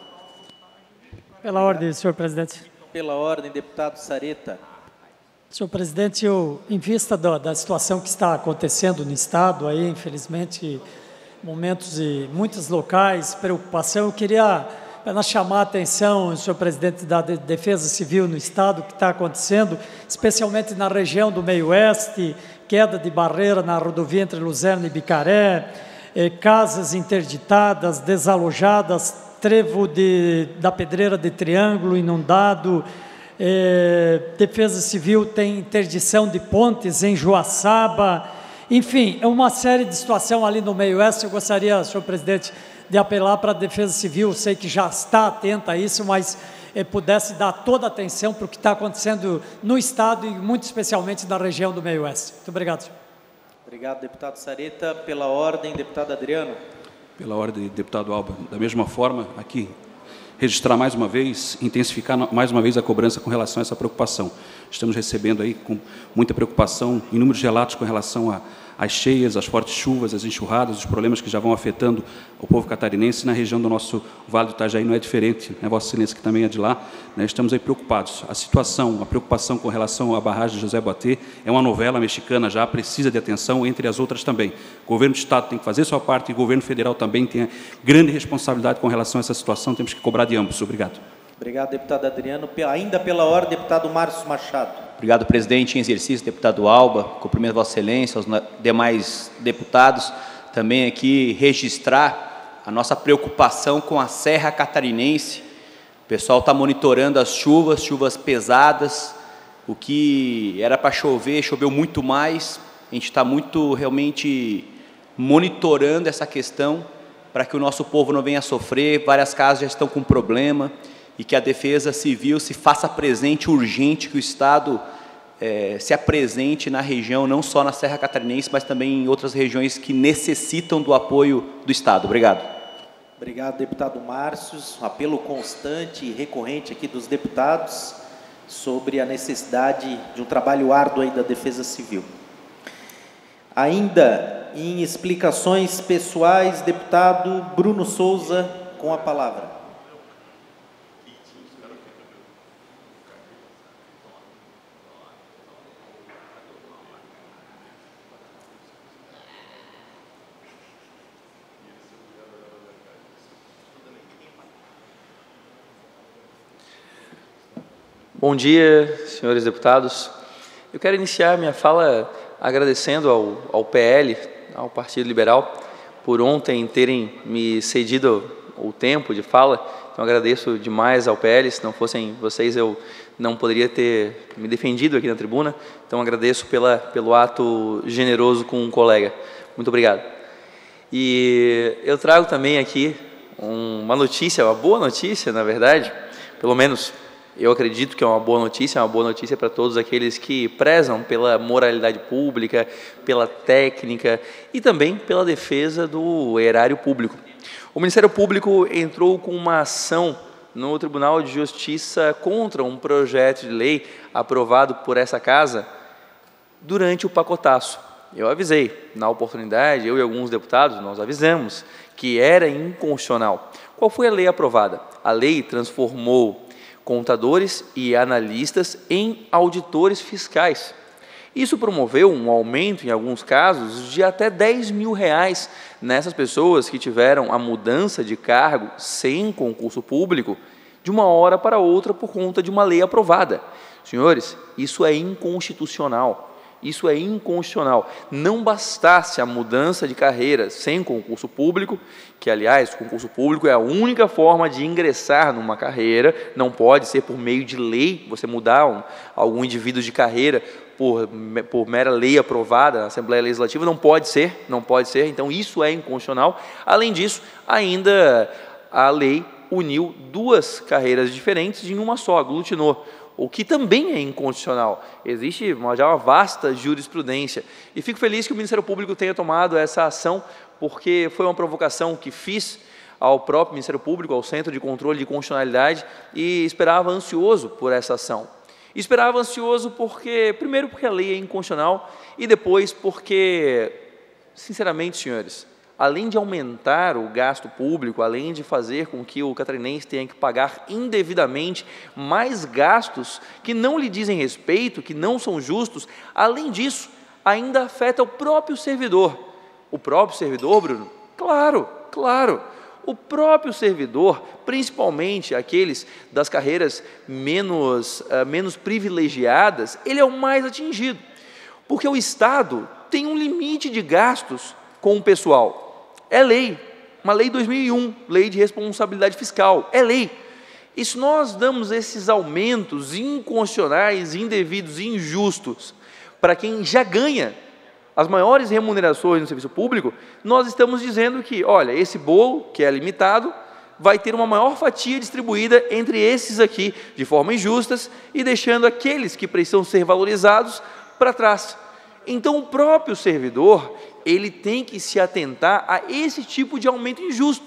Pela ordem, senhor presidente. Pela ordem, deputado Sareta. Senhor presidente, eu, em vista da, da situação que está acontecendo no Estado, aí, infelizmente, momentos de muitos locais, preocupação, eu queria apenas chamar a atenção, senhor presidente, da Defesa Civil no Estado, que está acontecendo, especialmente na região do meio-oeste, queda de barreira na rodovia entre Luzerna e Bicaré, eh, casas interditadas, desalojadas, trevo de, da Pedreira de Triângulo inundado. É, Defesa Civil tem interdição de pontes em Joaçaba, enfim, é uma série de situações ali no meio-oeste. Eu gostaria, senhor presidente, de apelar para a Defesa Civil, sei que já está atenta a isso, mas é, pudesse dar toda a atenção para o que está acontecendo no Estado e muito especialmente na região do meio-oeste. Muito obrigado, senhor. Obrigado, deputado Sareta. Pela ordem, deputado Adriano. Pela ordem, deputado Alba, da mesma forma, aqui, registrar mais uma vez, intensificar mais uma vez a cobrança com relação a essa preocupação. Estamos recebendo aí com muita preocupação inúmeros relatos com relação a, as cheias, as fortes chuvas, as enxurradas, os problemas que já vão afetando o povo catarinense. Na região do nosso Vale do Itajaí não é diferente, né, Vossa Excelência, que também é de lá, né, estamos aí preocupados. A situação, a preocupação com relação à barragem de José Boatê é uma novela mexicana já, precisa de atenção, entre as outras também. O governo do Estado tem que fazer sua parte e o governo federal também tem grande responsabilidade com relação a essa situação, temos que cobrar de ambos. Obrigado. Obrigado, deputado Adriano. Ainda pela ordem, deputado Márcio Machado. Obrigado, presidente em exercício, deputado Alba. Cumprimento Vossa Excelência, aos demais deputados. Também aqui registrar a nossa preocupação com a Serra Catarinense. O pessoal está monitorando as chuvas, chuvas pesadas. O que era para chover, choveu muito mais. A gente está muito realmente monitorando essa questão para que o nosso povo não venha a sofrer. Várias casas já estão com problema. E que a Defesa Civil se faça presente urgente, que o Estado é, se apresente na região, não só na Serra Catarinense, mas também em outras regiões que necessitam do apoio do Estado. Obrigado. Obrigado, deputado Márcio. Um apelo constante e recorrente aqui dos deputados sobre a necessidade de um trabalho árduo aí da Defesa Civil. Ainda em explicações pessoais, deputado Bruno Souza, com a palavra. Bom dia, senhores deputados. Eu quero iniciar minha fala agradecendo ao, ao P L, ao Partido Liberal, por ontem terem me cedido o tempo de fala. Então, agradeço demais ao P L. Se não fossem vocês, eu não poderia ter me defendido aqui na tribuna. Então, agradeço pela, pelo ato generoso com um colega. Muito obrigado. E eu trago também aqui uma notícia, uma boa notícia, na verdade, pelo menos eu acredito que é uma boa notícia, é uma boa notícia para todos aqueles que prezam pela moralidade pública, pela técnica e também pela defesa do erário público. O Ministério Público entrou com uma ação no Tribunal de Justiça contra um projeto de lei aprovado por essa casa durante o pacotaço. Eu avisei, na oportunidade, eu e alguns deputados, nós avisamos que era inconstitucional. Qual foi a lei aprovada? A lei transformou contadores e analistas em auditores fiscais. Isso promoveu um aumento, em alguns casos, de até dez mil reais nessas pessoas que tiveram a mudança de cargo sem concurso público de uma hora para outra por conta de uma lei aprovada. Senhores, isso é inconstitucional. Isso é inconstitucional. Não bastasse a mudança de carreira sem concurso público, que, aliás, o concurso público é a única forma de ingressar numa carreira, não pode ser por meio de lei, você mudar um, algum indivíduo de carreira por, por mera lei aprovada na Assembleia Legislativa, não pode ser, não pode ser, então isso é inconstitucional. Além disso, ainda a lei uniu duas carreiras diferentes em uma só, aglutinou, o que também é inconstitucional. Existe uma, já uma vasta jurisprudência. E fico feliz que o Ministério Público tenha tomado essa ação, porque foi uma provocação que fiz ao próprio Ministério Público, ao Centro de Controle de Constitucionalidade, e esperava ansioso por essa ação. Esperava ansioso porque, primeiro, porque a lei é inconstitucional, e depois porque, sinceramente, senhores, além de aumentar o gasto público, além de fazer com que o catarinense tenha que pagar indevidamente mais gastos que não lhe dizem respeito, que não são justos, além disso, ainda afeta o próprio servidor. O próprio servidor, Bruno? Claro, claro. O próprio servidor, principalmente aqueles das carreiras menos, uh, menos privilegiadas, ele é o mais atingido. Porque o Estado tem um limite de gastos com o pessoal. É lei, uma lei de dois mil e um, lei de responsabilidade fiscal, é lei. E se nós damos esses aumentos inconstitucionais, indevidos e injustos para quem já ganha as maiores remunerações no serviço público, nós estamos dizendo que, olha, esse bolo, que é limitado, vai ter uma maior fatia distribuída entre esses aqui, de forma injustas, e deixando aqueles que precisam ser valorizados para trás. Então, o próprio servidor, ele tem que se atentar a esse tipo de aumento injusto,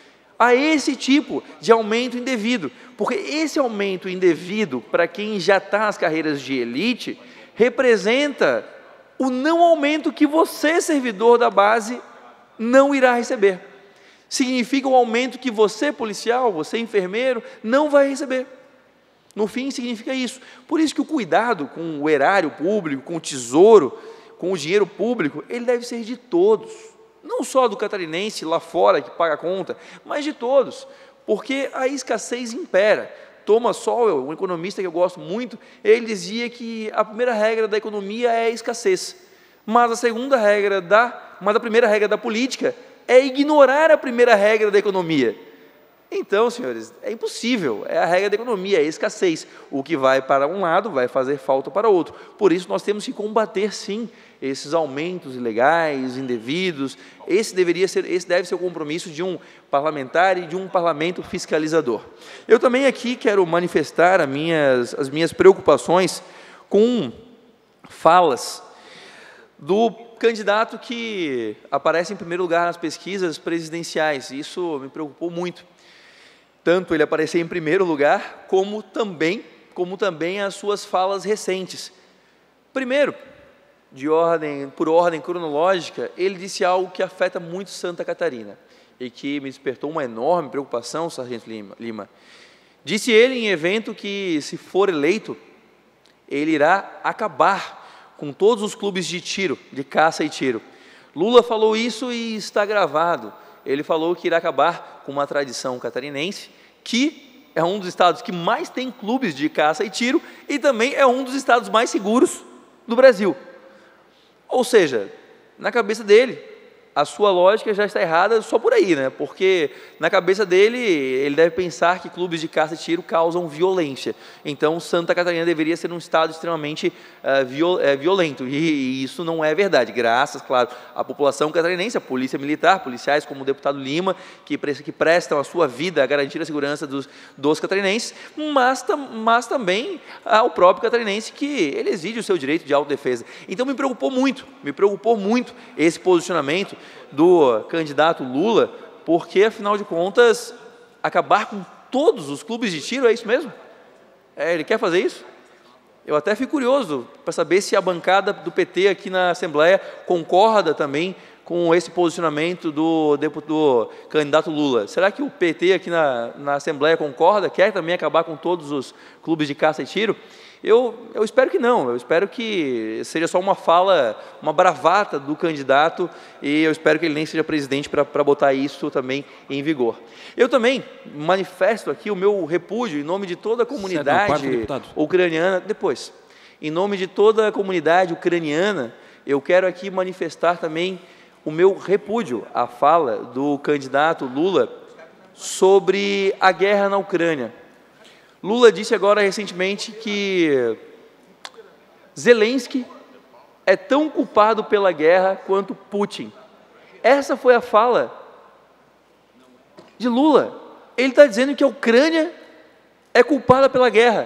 a esse tipo de aumento indevido, porque esse aumento indevido, para quem já está nas carreiras de elite, representa o não aumento que você, servidor da base, não irá receber. Significa um aumento que você, policial, você, enfermeiro, não vai receber. No fim, significa isso. Por isso que o cuidado com o erário público, com o tesouro, com o dinheiro público, ele deve ser de todos. Não só do catarinense lá fora que paga a conta, mas de todos. Porque a escassez impera. Thomas Sowell, um economista que eu gosto muito, ele dizia que a primeira regra da economia é a escassez. Mas a segunda regra da, mas a primeira regra da política é ignorar a primeira regra da economia. Então, senhores, é impossível, é a regra da economia, é a escassez. O que vai para um lado vai fazer falta para outro. Por isso, nós temos que combater, sim, esses aumentos ilegais, indevidos. Esse, deveria ser, esse deve ser o compromisso de um parlamentar e de um parlamento fiscalizador. Eu também aqui quero manifestar as minhas, as minhas preocupações com falas do candidato que aparece em primeiro lugar nas pesquisas presidenciais. Isso me preocupou muito. Tanto ele aparecer em primeiro lugar, como também, como também as suas falas recentes. Primeiro, de ordem, por ordem cronológica, ele disse algo que afeta muito Santa Catarina e que me despertou uma enorme preocupação, Sargento Lima. Disse ele em evento que, se for eleito, ele irá acabar com todos os clubes de tiro, de caça e tiro. Lula falou isso e está gravado. Ele falou que irá acabar com uma tradição catarinense, que é um dos estados que mais tem clubes de caça e tiro e também é um dos estados mais seguros do Brasil. Ou seja, na cabeça dele, a sua lógica já está errada só por aí, né? Porque na cabeça dele, ele deve pensar que clubes de caça e tiro causam violência. Então, Santa Catarina deveria ser um estado extremamente uh, viol, uh, violento, e, e isso não é verdade. Graças, claro, à população catarinense, à polícia militar, policiais como o deputado Lima, que, que prestam a sua vida a garantir a segurança dos, dos catarinenses, mas, mas também ao próprio catarinense, que ele exige o seu direito de autodefesa. Então, me preocupou muito, me preocupou muito esse posicionamento do candidato Lula, porque, afinal de contas, acabar com todos os clubes de tiro, é isso mesmo? É, ele quer fazer isso? Eu até fico curioso para saber se a bancada do P T aqui na Assembleia concorda também com esse posicionamento do, do candidato Lula. Será que o P T aqui na, na Assembleia concorda, quer também acabar com todos os clubes de caça e tiro? Eu, eu espero que não, eu espero que seja só uma fala, uma bravata do candidato, e eu espero que ele nem seja presidente para botar isso também em vigor. Eu também manifesto aqui o meu repúdio em nome de toda a comunidade ucraniana, depois, em nome de toda a comunidade ucraniana, eu quero aqui manifestar também o meu repúdio à fala do candidato Lula sobre a guerra na Ucrânia. Lula disse agora recentemente que Zelensky é tão culpado pela guerra quanto Putin. Essa foi a fala de Lula. Ele está dizendo que a Ucrânia é culpada pela guerra.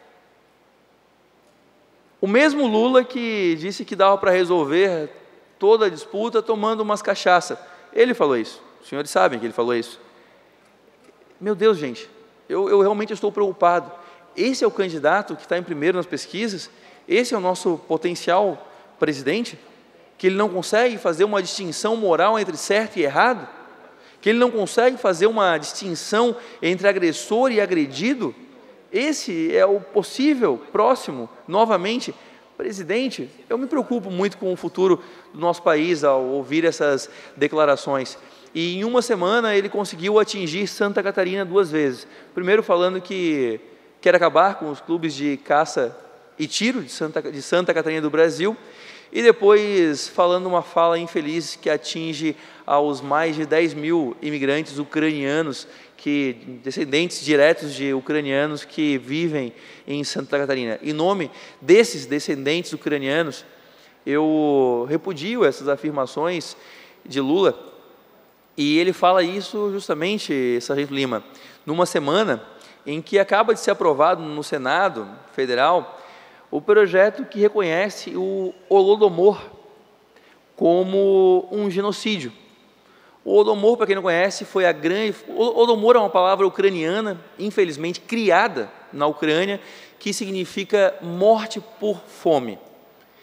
O mesmo Lula que disse que dava para resolver toda a disputa tomando umas cachaça. Ele falou isso. Os senhores sabem que ele falou isso. Meu Deus, gente. Eu, eu realmente estou preocupado. Esse é o candidato que está em primeiro nas pesquisas? Esse é o nosso potencial presidente? Que ele não consegue fazer uma distinção moral entre certo e errado? Que ele não consegue fazer uma distinção entre agressor e agredido? Esse é o possível próximo, novamente, presidente. Eu me preocupo muito com o futuro do nosso país ao ouvir essas declarações. E em uma semana ele conseguiu atingir Santa Catarina duas vezes. Primeiro falando que quer acabar com os clubes de caça e tiro de Santa, de Santa Catarina do Brasil, e depois falando uma fala infeliz que atinge aos mais de dez mil imigrantes ucranianos, que, descendentes diretos de ucranianos que vivem em Santa Catarina. Em nome desses descendentes ucranianos, eu repudio essas afirmações de Lula. E ele fala isso justamente, Sargento Lima, numa semana em que acaba de ser aprovado no Senado Federal o projeto que reconhece o Holodomor como um genocídio. O Holodomor, para quem não conhece, foi a grande... Holodomor é uma palavra ucraniana, infelizmente criada na Ucrânia, que significa morte por fome.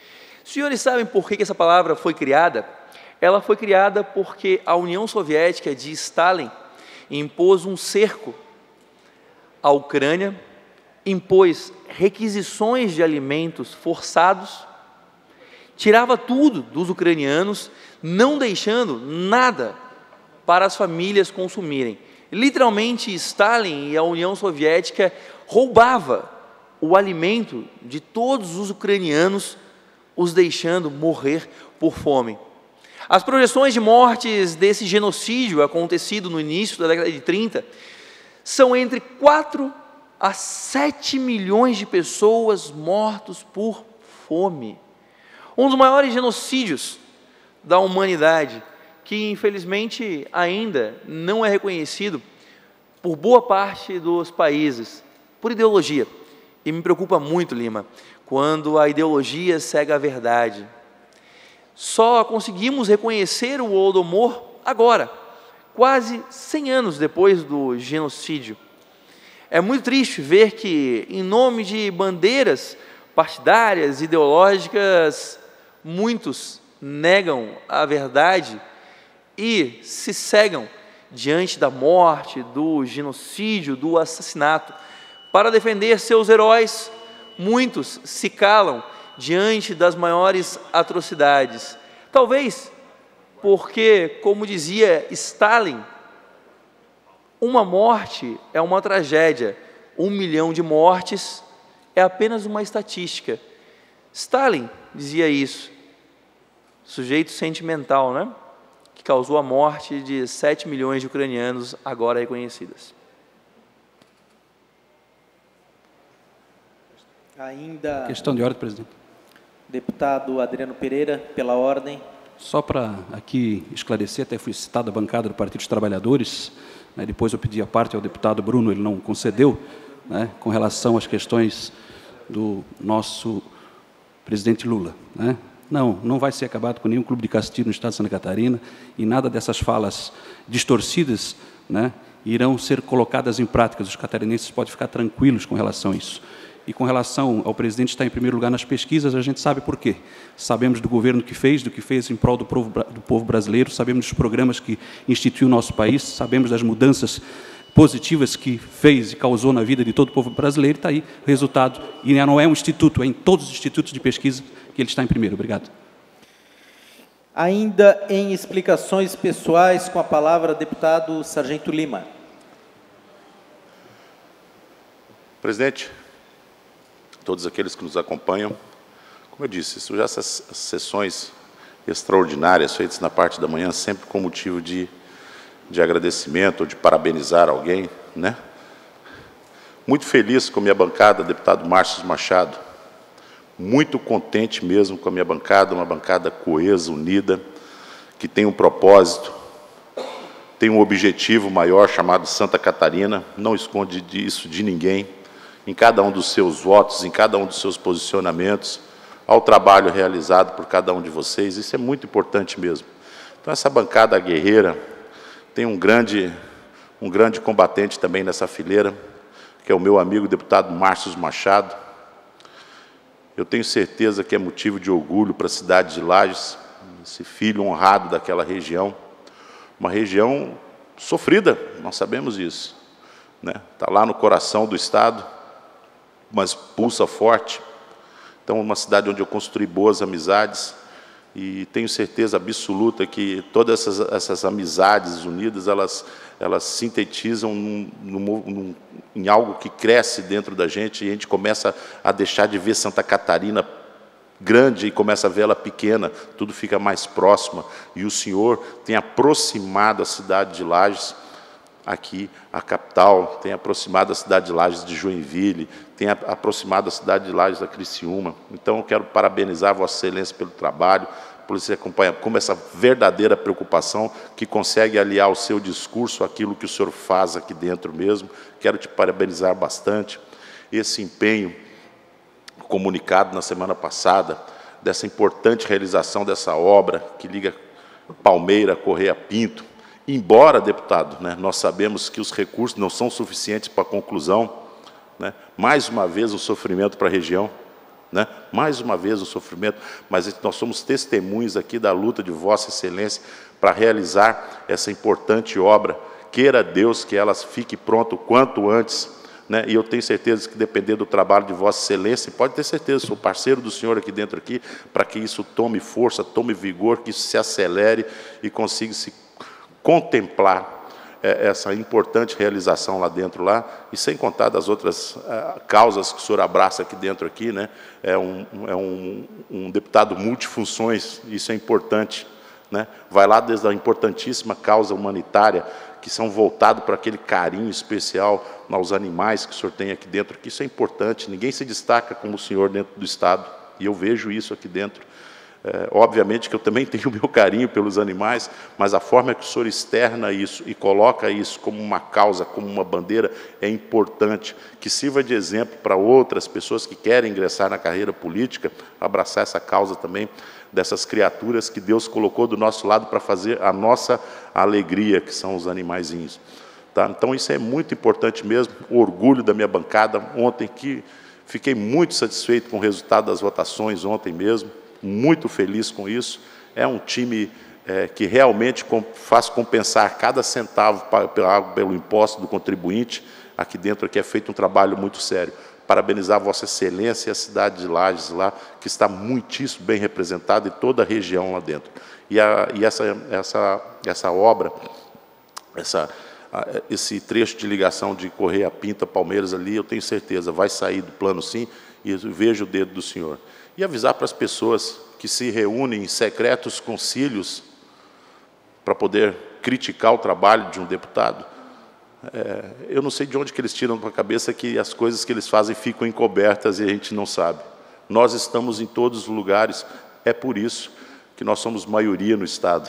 Os senhores sabem por que essa palavra foi criada? Ela foi criada porque a União Soviética de Stalin impôs um cerco à Ucrânia, impôs requisições de alimentos forçados, tirava tudo dos ucranianos, não deixando nada para as famílias consumirem. Literalmente, Stalin e a União Soviética roubava o alimento de todos os ucranianos, os deixando morrer por fome. As projeções de mortes desse genocídio acontecido no início da década de trinta são entre quatro a sete milhões de pessoas mortas por fome. Um dos maiores genocídios da humanidade, que infelizmente ainda não é reconhecido por boa parte dos países, por ideologia. E me preocupa muito, Lima, quando a ideologia cega a verdade. Só conseguimos reconhecer o Holodomor agora, quase cem anos depois do genocídio. É muito triste ver que, em nome de bandeiras partidárias, ideológicas, muitos negam a verdade e se cegam diante da morte, do genocídio, do assassinato. Para defender seus heróis, muitos se calam diante das maiores atrocidades. Talvez porque, como dizia Stalin, uma morte é uma tragédia, um milhão de mortes é apenas uma estatística. Stalin dizia isso, sujeito sentimental, né? Que causou a morte de sete milhões de ucranianos agora reconhecidas. Ainda... Questão de ordem, presidente. Deputado Adriano Pereira, pela ordem. Só para aqui esclarecer, até fui citado a bancada do Partido dos Trabalhadores, né, depois eu pedi a parte ao deputado Bruno, ele não concedeu, né, com relação às questões do nosso presidente Lula. Né? Não, não vai ser acabado com nenhum clube de castigo no Estado de Santa Catarina e nada dessas falas distorcidas, né, irão ser colocadas em prática. Os catarinenses podem ficar tranquilos com relação a isso. E com relação ao presidente estar em primeiro lugar nas pesquisas, a gente sabe por quê. Sabemos do governo que fez, do que fez em prol do povo, do povo brasileiro, sabemos dos programas que instituiu o nosso país, sabemos das mudanças positivas que fez e causou na vida de todo o povo brasileiro, está aí o resultado. E não é um instituto, é em todos os institutos de pesquisa que ele está em primeiro. Obrigado. Ainda em explicações pessoais, com a palavra, deputado Sargento Lima. Presidente, todos aqueles que nos acompanham, como eu disse, isso já essas sessões extraordinárias feitas na parte da manhã, sempre com motivo de, de agradecimento ou de parabenizar alguém, né? Muito feliz com a minha bancada, deputado Márcio Machado, muito contente mesmo com a minha bancada, uma bancada coesa, unida, que tem um propósito, tem um objetivo maior chamado Santa Catarina, não esconde isso de ninguém, em cada um dos seus votos, em cada um dos seus posicionamentos, ao trabalho realizado por cada um de vocês. Isso é muito importante mesmo. Então, essa bancada guerreira tem um grande, um grande combatente também nessa fileira, que é o meu amigo deputado Márcio Machado. Eu tenho certeza que é motivo de orgulho para a cidade de Lages, esse filho honrado daquela região, uma região sofrida, nós sabemos isso, né? Está lá no coração do Estado, mas pulsa forte. Então, uma cidade onde eu construí boas amizades e tenho certeza absoluta que todas essas, essas amizades unidas, elas, elas sintetizam num, num, num, em algo que cresce dentro da gente e a gente começa a deixar de ver Santa Catarina grande e começa a ver ela pequena, tudo fica mais próximo. E o senhor tem aproximado a cidade de Lages aqui, a capital, tem aproximado a cidade de Lages de Joinville, tem aproximado a cidade de Lages da Criciúma. Então, eu quero parabenizar Vossa Excelência pelo trabalho, por você acompanhar como essa verdadeira preocupação que consegue aliar o seu discurso àquilo que o senhor faz aqui dentro mesmo. Quero te parabenizar bastante. Esse empenho comunicado na semana passada, dessa importante realização dessa obra que liga Palmeira a Correia Pinto. Embora, deputado, né, nós sabemos que os recursos não são suficientes para a conclusão, né, mais uma vez um sofrimento para a região, né? Mais uma vez o sofrimento, mas nós somos testemunhas aqui da luta de Vossa Excelência para realizar essa importante obra. Queira Deus que ela fique pronta o quanto antes, né? E eu tenho certeza que, depender do trabalho de Vossa Excelência, pode ter certeza, sou parceiro do senhor aqui dentro, aqui, para que isso tome força, tome vigor, que isso se acelere e consiga se contemplar essa importante realização lá dentro, lá, e sem contar das outras uh, causas que o senhor abraça aqui dentro, aqui, né? É um, é um, um deputado multifunções, isso é importante, né? Vai lá desde a importantíssima causa humanitária, que são voltados para aquele carinho especial aos animais que o senhor tem aqui dentro, que isso é importante, ninguém se destaca como o senhor dentro do Estado, e eu vejo isso aqui dentro. É, obviamente que eu também tenho o meu carinho pelos animais, mas a forma que o senhor externa isso e coloca isso como uma causa, como uma bandeira, é importante, que sirva de exemplo para outras pessoas que querem ingressar na carreira política, abraçar essa causa também dessas criaturas que Deus colocou do nosso lado para fazer a nossa alegria, que são os animaizinhos. Tá? Então isso é muito importante mesmo, o orgulho da minha bancada ontem, que fiquei muito satisfeito com o resultado das votações ontem mesmo, muito feliz com isso. É um time é, que realmente faz compensar cada centavo para, pelo imposto do contribuinte. Aqui dentro aqui é feito um trabalho muito sério. Parabenizar Vossa Excelência e a cidade de Lages lá, que está muitíssimo bem representada, e toda a região lá dentro. E, a, e essa, essa, essa obra, essa, a, esse trecho de ligação de Correia Pinta, Palmeiras ali, eu tenho certeza, vai sair do plano sim, e vejo o dedo do senhor. E avisar para as pessoas que se reúnem em secretos concílios para poder criticar o trabalho de um deputado, é, eu não sei de onde que eles tiram para a cabeça que as coisas que eles fazem ficam encobertas e a gente não sabe. Nós estamos em todos os lugares, é por isso que nós somos maioria no Estado.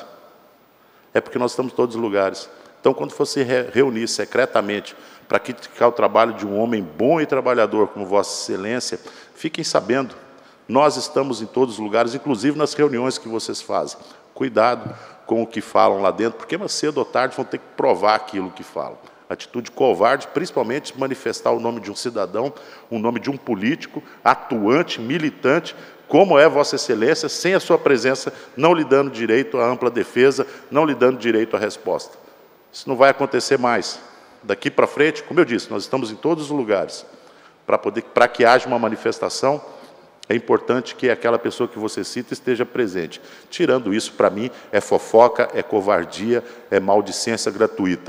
É porque nós estamos em todos os lugares. Então, quando você reunir secretamente para criticar o trabalho de um homem bom e trabalhador como Vossa Excelência, fiquem sabendo, nós estamos em todos os lugares, inclusive nas reuniões que vocês fazem. Cuidado com o que falam lá dentro, porque mais cedo ou tarde vão ter que provar aquilo que falam. Atitude covarde, principalmente manifestar o nome de um cidadão, o nome de um político, atuante, militante, como é Vossa Excelência, sem a sua presença, não lhe dando direito à ampla defesa, não lhe dando direito à resposta. Isso não vai acontecer mais. Daqui para frente, como eu disse, nós estamos em todos os lugares, para poder, para que haja uma manifestação. É importante que aquela pessoa que você cita esteja presente. Tirando isso, para mim, é fofoca, é covardia, é maldicência gratuita.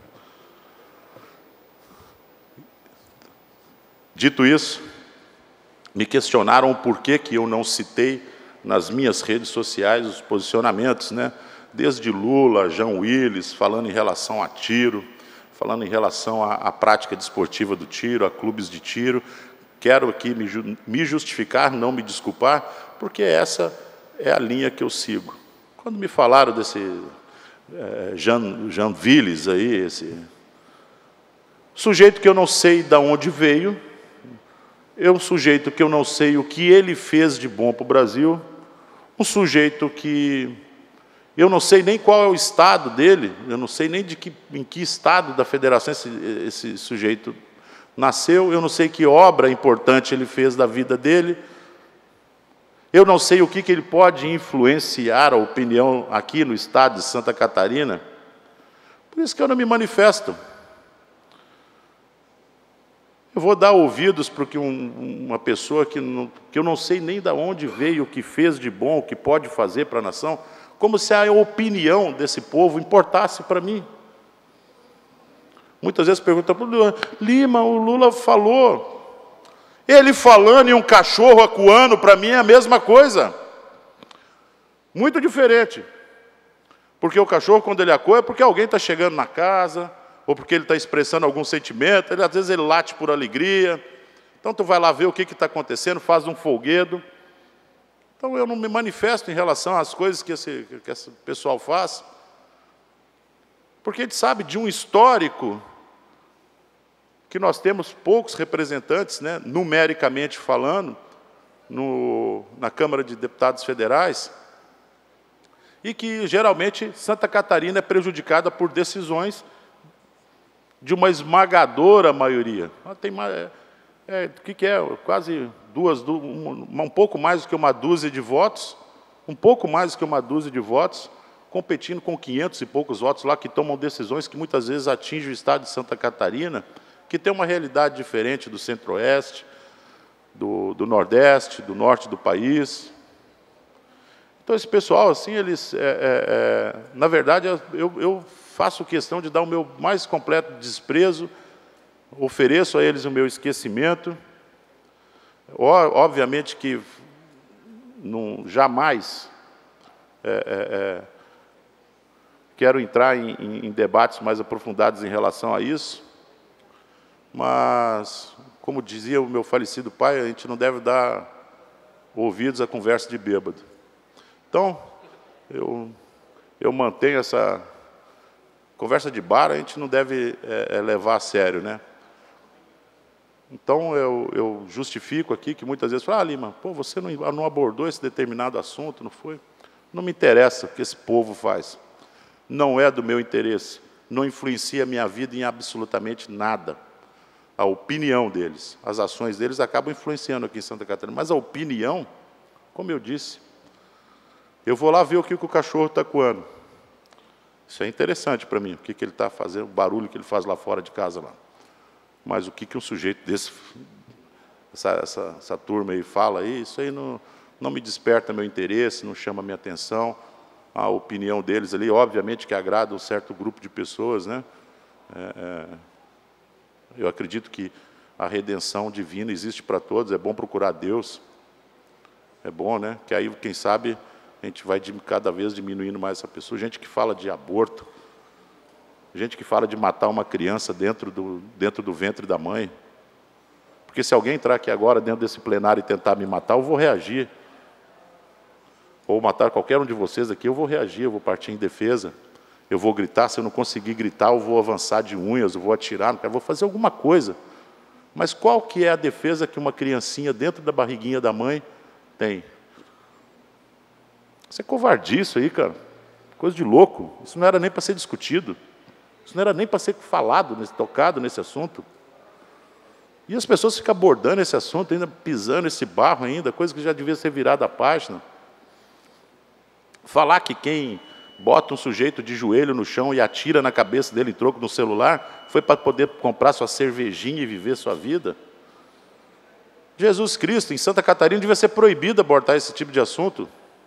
Dito isso, me questionaram o porquê que eu não citei nas minhas redes sociais os posicionamentos, né? Desde Lula, Jean Willis, falando em relação a tiro, falando em relação à, à prática desportiva do tiro, a clubes de tiro. Quero aqui me, me justificar, não me desculpar, porque essa é a linha que eu sigo. Quando me falaram desse é, Jean, Jean Willis aí, esse sujeito que eu não sei de onde veio, é um sujeito que eu não sei o que ele fez de bom para o Brasil, um sujeito que eu não sei nem qual é o estado dele, eu não sei nem de que, em que estado da federação esse, esse sujeito nasceu, eu não sei que obra importante ele fez da vida dele, eu não sei o que, que ele pode influenciar a opinião aqui no estado de Santa Catarina, por isso que eu não me manifesto. Eu vou dar ouvidos para que um, uma pessoa que, não, que eu não sei nem de onde veio, o que fez de bom, o que pode fazer para a nação, como se a opinião desse povo importasse para mim. Muitas vezes perguntam para o Lula, Lima, o Lula falou. Ele falando e um cachorro acuando, para mim é a mesma coisa. Muito diferente. Porque o cachorro, quando ele acua, é porque alguém está chegando na casa, ou porque ele está expressando algum sentimento, ele, às vezes ele late por alegria. Então, tu vai lá ver o que está acontecendo, faz um folguedo. Então, eu não me manifesto em relação às coisas que esse, que esse pessoal faz, porque a gente sabe de um histórico que nós temos poucos representantes, né, numericamente falando, no, na Câmara de Deputados Federais, e que, geralmente, Santa Catarina é prejudicada por decisões de uma esmagadora maioria. Tem, é, o que, que é? Quase duas, um, um pouco mais do que uma dúzia de votos, um pouco mais do que uma dúzia de votos, competindo com quinhentos e poucos votos lá, que tomam decisões que muitas vezes atingem o estado de Santa Catarina, que tem uma realidade diferente do centro-oeste, do, do nordeste, do norte do país. Então, esse pessoal, assim, eles, é, é, é, na verdade, eu, eu faço questão de dar o meu mais completo desprezo, ofereço a eles o meu esquecimento. Obviamente que não, jamais é, é, é, quero entrar em, em, em debates mais aprofundados em relação a isso, mas, como dizia o meu falecido pai, a gente não deve dar ouvidos à conversa de bêbado. Então, eu, eu mantenho essa conversa de bar, a gente não deve é, é, levar a sério, né? Então, eu, eu justifico aqui que muitas vezes fala, ah, Lima, pô, você não, não abordou esse determinado assunto, não foi? Não me interessa o que esse povo faz. Não é do meu interesse. Não influencia a minha vida em absolutamente nada. A opinião deles, as ações deles acabam influenciando aqui em Santa Catarina. Mas a opinião, como eu disse, eu vou lá ver o que o cachorro está coando. Isso é interessante para mim, o que, que ele está fazendo, o barulho que ele faz lá fora de casa. Lá. Mas o que, que um sujeito desse, essa, essa, essa turma aí fala, aí, isso aí não, não me desperta meu interesse, não chama minha atenção. A opinião deles ali, obviamente que agrada um certo grupo de pessoas, né? É, é, eu acredito que a redenção divina existe para todos, é bom procurar Deus. É bom, né? Que aí, quem sabe, a gente vai cada vez diminuindo mais essa pessoa. Gente que fala de aborto, gente que fala de matar uma criança dentro do, dentro do ventre da mãe. Porque se alguém entrar aqui agora dentro desse plenário e tentar me matar, eu vou reagir. Ou matar qualquer um de vocês aqui, eu vou reagir, eu vou partir em defesa. Eu vou gritar, se eu não conseguir gritar, eu vou avançar de unhas, eu vou atirar, eu vou fazer alguma coisa. Mas qual que é a defesa que uma criancinha dentro da barriguinha da mãe tem? Isso é covardice aí, cara. Coisa de louco. Isso não era nem para ser discutido. Isso não era nem para ser falado, tocado nesse assunto. E as pessoas ficam abordando esse assunto, ainda pisando esse barro ainda, coisa que já devia ser virada a página. Falar que quem bota um sujeito de joelho no chão e atira na cabeça dele em troco no celular foi para poder comprar sua cervejinha e viver sua vida. Jesus Cristo, em Santa Catarina, devia ser proibido abordar esse tipo de assunto.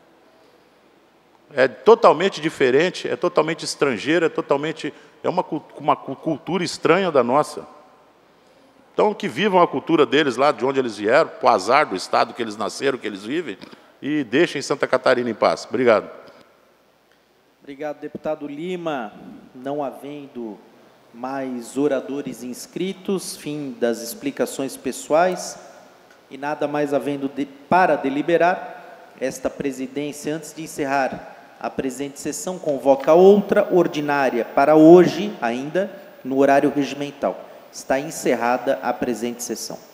É totalmente diferente, é totalmente estrangeiro, é totalmente é uma, uma cultura estranha da nossa. Então, que vivam a cultura deles lá, de onde eles vieram, o azar do estado que eles nasceram, que eles vivem, e deixem Santa Catarina em paz. Obrigado. Obrigado, deputado Lima. Não havendo mais oradores inscritos, fim das explicações pessoais, e nada mais havendo de, para deliberar, esta presidência, antes de encerrar a presente sessão, convoca outra ordinária para hoje, ainda, no horário regimental. Está encerrada a presente sessão.